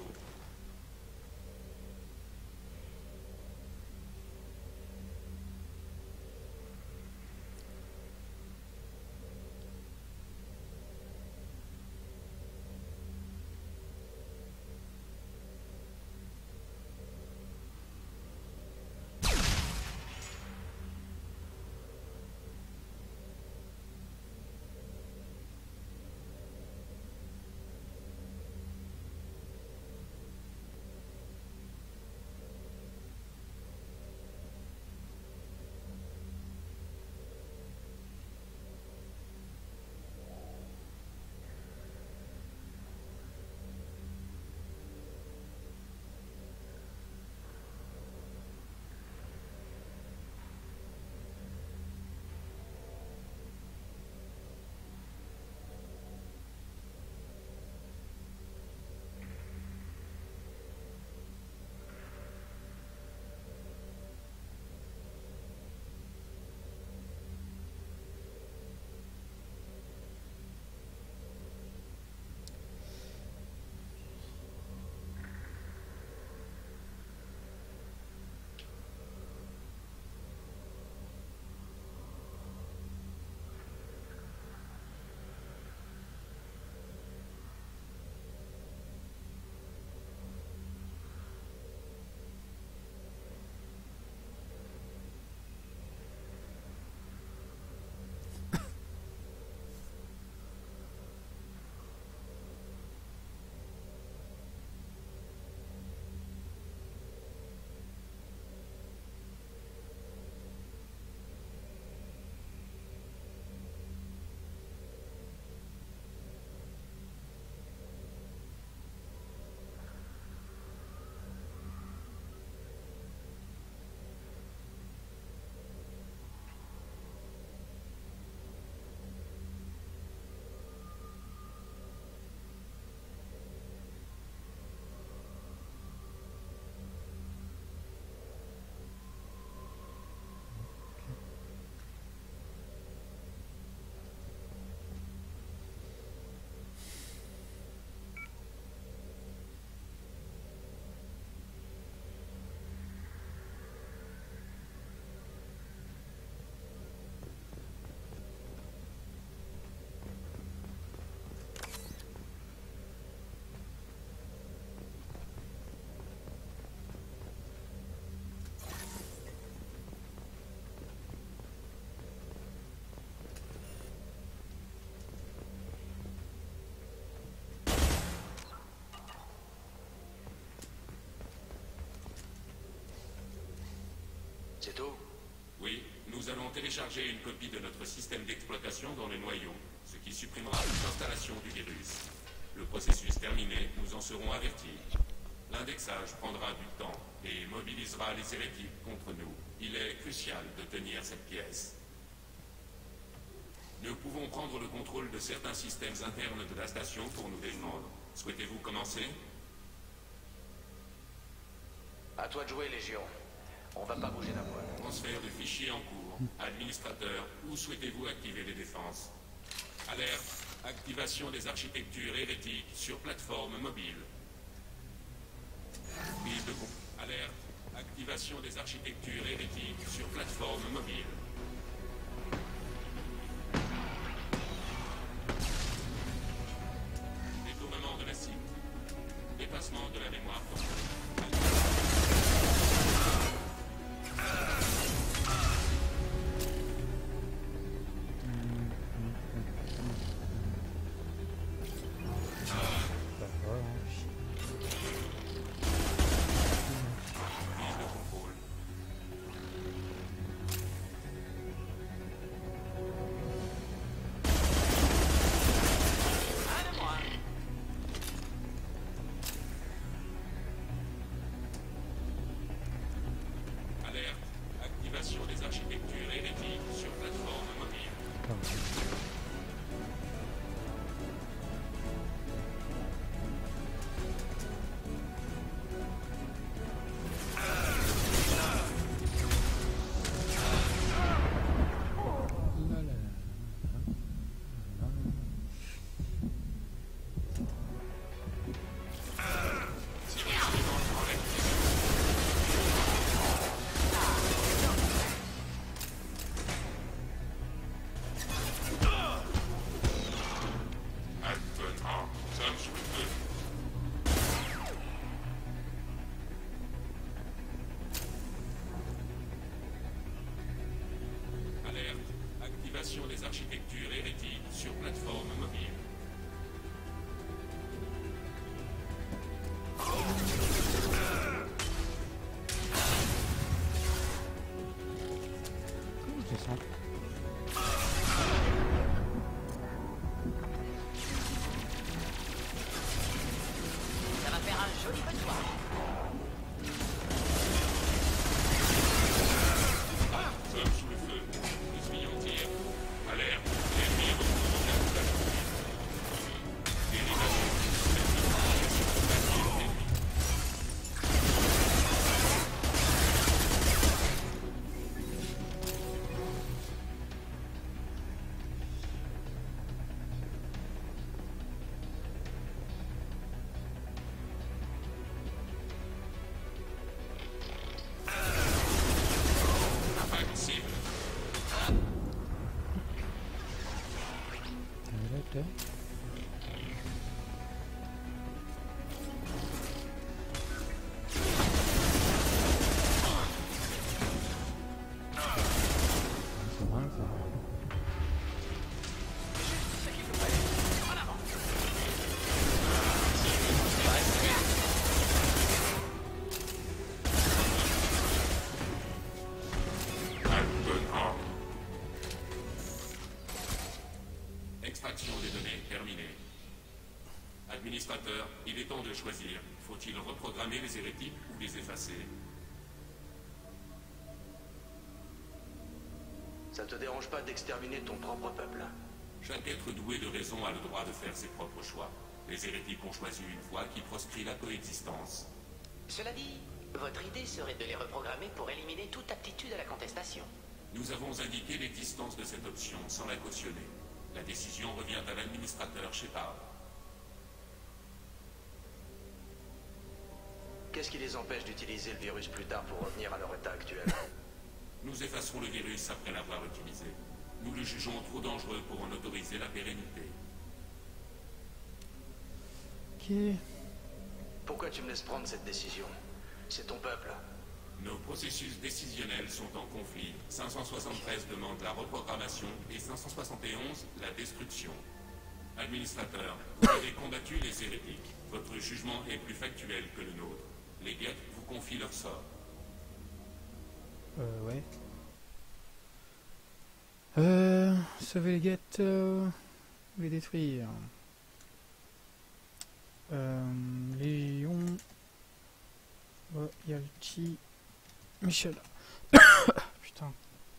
C'est tout? Oui, nous allons télécharger une copie de notre système d'exploitation dans le noyau, ce qui supprimera toute installation du virus. Le processus terminé, nous en serons avertis. L'indexage prendra du temps et mobilisera les hérétiques contre nous. Il est crucial de tenir cette pièce. Nous pouvons prendre le contrôle de certains systèmes internes de la station pour nous défendre. Souhaitez-vous commencer? À toi de jouer, Légion. On va pas bouger d'un poil. Transfert de fichiers en cours. Administrateur, où souhaitez-vous activer les défenses? Alerte. Activation des architectures hérétiques sur plateforme mobile. Prise de compte. Alerte. Activation des architectures hérétiques sur plateforme mobile. Détournement de la cible. Dépassement de la mémoire. Des architectures hérétiques sur plateforme mobile. Des architectures hérétiques sur plateforme mobile. Comment je descends? Ça va faire un joli peu de soir. Sommes sous le feu. Essuyons tir. Alerte. L'ennemi retrouve la population. Dérivation. Extraction des données terminée. Administrateur, il est temps de choisir. Faut-il reprogrammer les hérétiques ou les effacer? Ça te dérange pas d'exterminer ton propre peuple? Chaque être doué de raison a le droit de faire ses propres choix. Les hérétiques ont choisi une voie qui proscrit la coexistence. Cela dit, votre idée serait de les reprogrammer pour éliminer toute aptitude à la contestation. Nous avons indiqué l'existence de cette option sans la cautionner. La décision revient à l'administrateur Shepard. Qu'est-ce qui les empêche d'utiliser le virus plus tard pour revenir à leur état actuel? Nous effacerons le virus après l'avoir utilisé. Nous le jugeons trop dangereux pour en autoriser la pérennité. Ok. Pourquoi tu me laisses prendre cette décision? C'est ton peuple. Nos processus décisionnels sont en conflit. 573 demande la reprogrammation et 571 la destruction. Administrateur, vous avez combattu les hérétiques. Votre jugement est plus factuel que le nôtre. Les guettes vous confient leur sort. Ouais. Sauver les guettes, les détruire. Léon. Yalchi. Michel. Putain.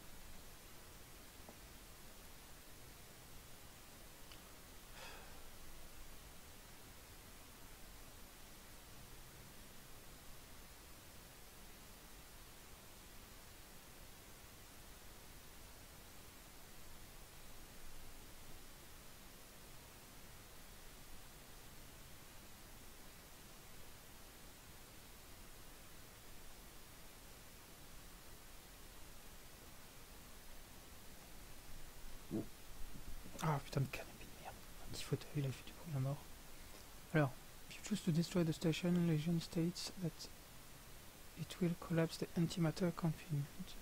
Ah putain de canapé de merde. Un petit fauteuil, là il fait du bruit à mort. Alors, if you choose to destroy the station, Legion states that it will collapse the antimatter confinement.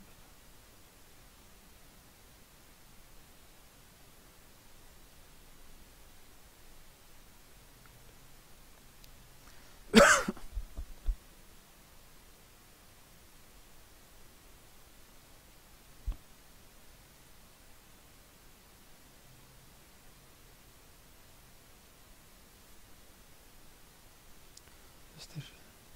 Station.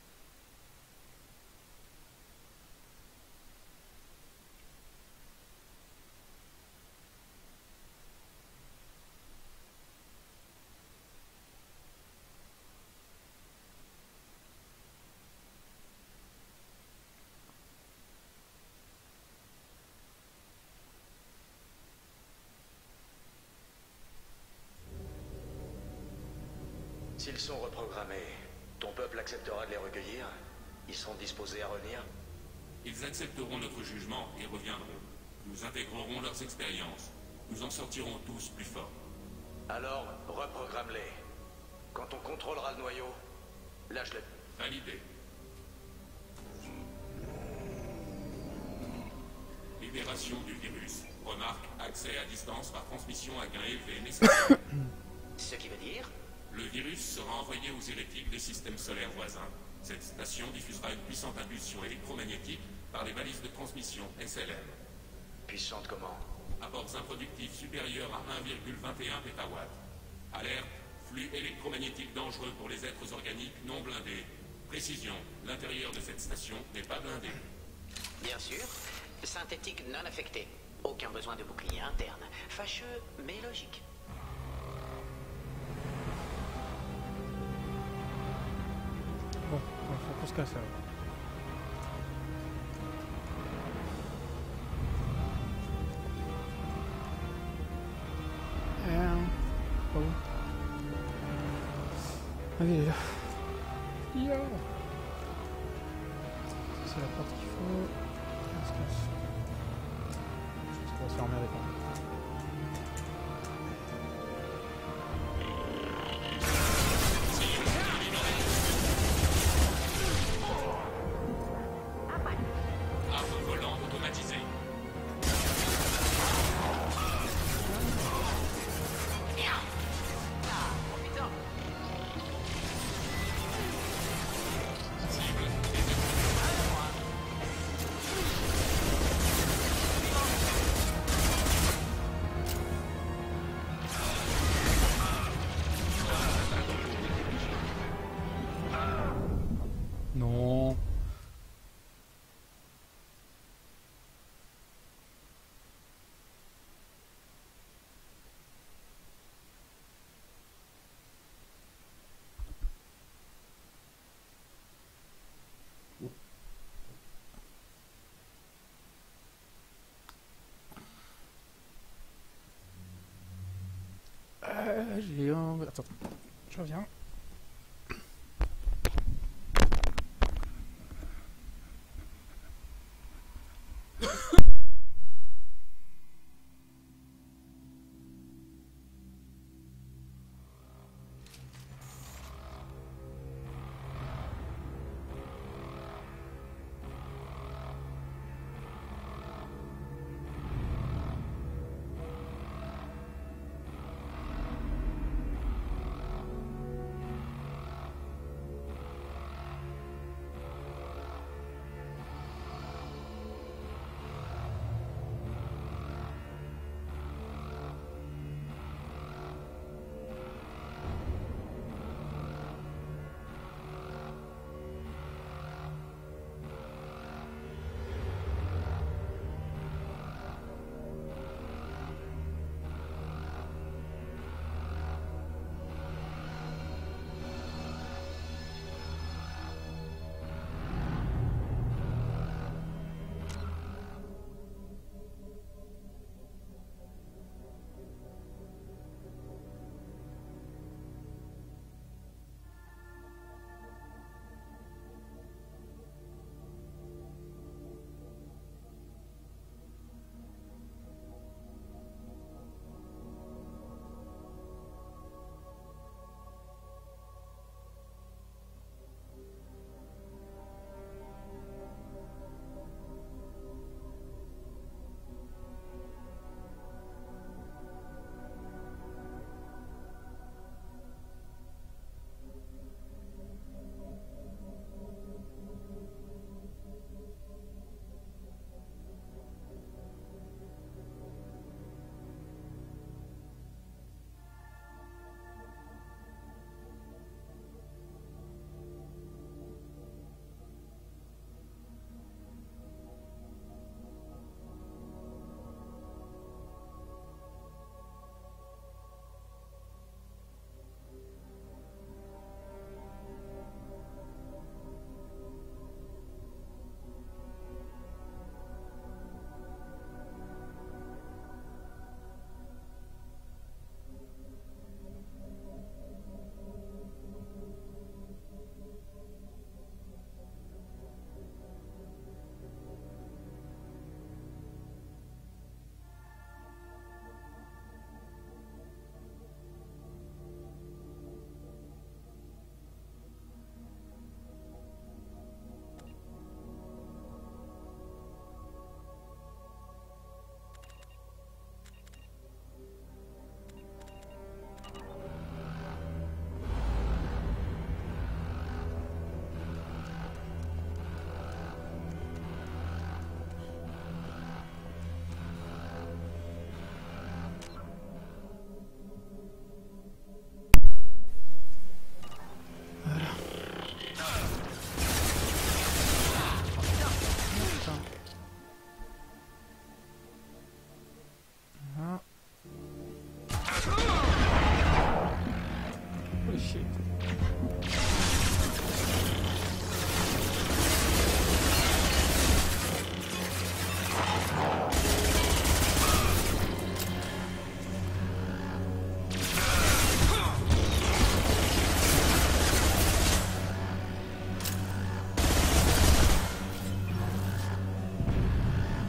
S'ils sont reprogrammés, ton peuple acceptera de les recueillir? Ils seront disposés à revenir? Ils accepteront notre jugement et reviendront. Nous intégrerons leurs expériences. Nous en sortirons tous plus forts. Alors, reprogramme-les. Quand on contrôlera le noyau, lâche-le. Validé. Libération du virus. Remarque, accès à distance par transmission à gain élevé nécessaire. Ce qui veut dire? Le virus sera envoyé aux hérétiques des systèmes solaires voisins. Cette station diffusera une puissante impulsion électromagnétique par les balises de transmission SLM. Puissante comment? Apports improductifs supérieurs à 1,21 pétawatts. Alerte, flux électromagnétique dangereux pour les êtres organiques non blindés. Précision, l'intérieur de cette station n'est pas blindé. Bien sûr. Synthétique non affecté. Aucun besoin de bouclier interne. Fâcheux, mais logique. Bon, faut qu'on se casse alors. Oh. Allez là. Yeah. C'est la porte qu'il faut. On se casse. Je pense qu'on va se faire emmerder par là. Non. J'ai un... Attends, je reviens.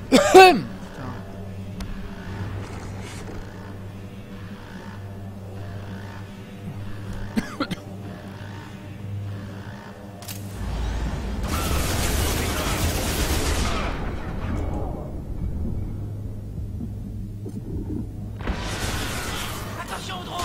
Attention au drone!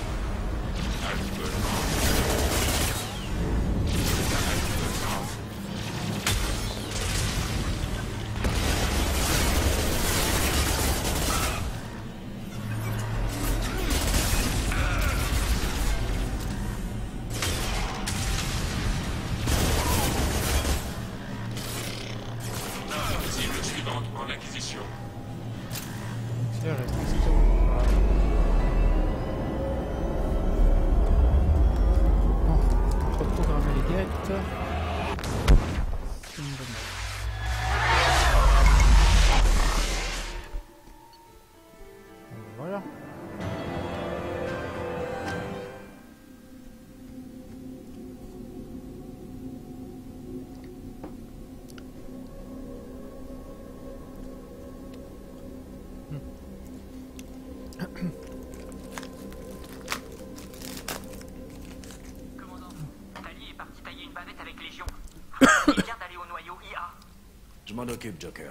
Cible suivante en acquisition. C'est vrai, c'est bon. Bon, on va reprogrammer les guettes. C'est une bonne idée. Voilà. Commandant, Tali est parti tailler une bavette avec Légion. Il vient d'aller au noyau IA. Je m'en occupe, Joker.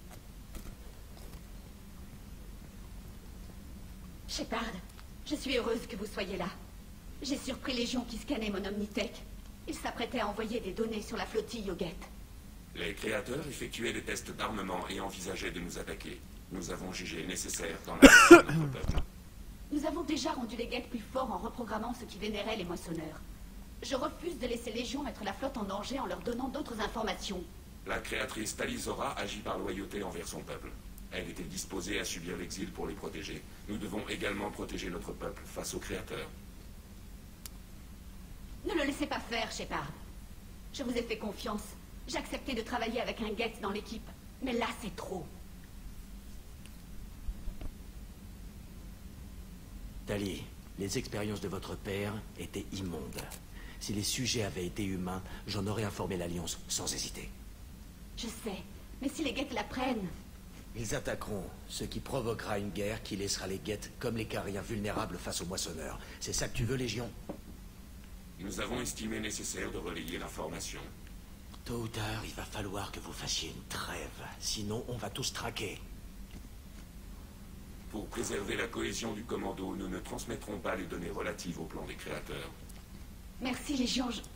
Shepard, je suis heureuse que vous soyez là. J'ai surpris Légion qui scannait mon Omnitech. Ils s'apprêtaient à envoyer des données sur la flottille au Geth. Les créateurs effectuaient des tests d'armement et envisageaient de nous attaquer. Nous avons jugé nécessaire dans la de notre peuple. Nous avons déjà rendu les Geth plus forts en reprogrammant ceux qui vénéraient les moissonneurs. Je refuse de laisser Légion mettre la flotte en danger en leur donnant d'autres informations. La créatrice Talizora agit par loyauté envers son peuple. Elle était disposée à subir l'exil pour les protéger. Nous devons également protéger notre peuple face aux créateurs. Ne le laissez pas faire, Shepard. Je vous ai fait confiance. J'ai accepté de travailler avec un Geth dans l'équipe. Mais là, c'est trop. Tali, les expériences de votre père étaient immondes. Si les sujets avaient été humains, j'en aurais informé l'Alliance sans hésiter. Je sais. Mais si les Geth la prennent... Ils attaqueront, ce qui provoquera une guerre qui laissera les Geth comme les Cariens vulnérables face aux moissonneurs. C'est ça que tu veux, Légion? Nous avons estimé nécessaire de relayer l'information. Tôt ou tard, il va falloir que vous fassiez une trêve. Sinon, on va tous trinquer. Pour préserver la cohésion du commando, nous ne transmettrons pas les données relatives au plan des créateurs. Merci, Légion.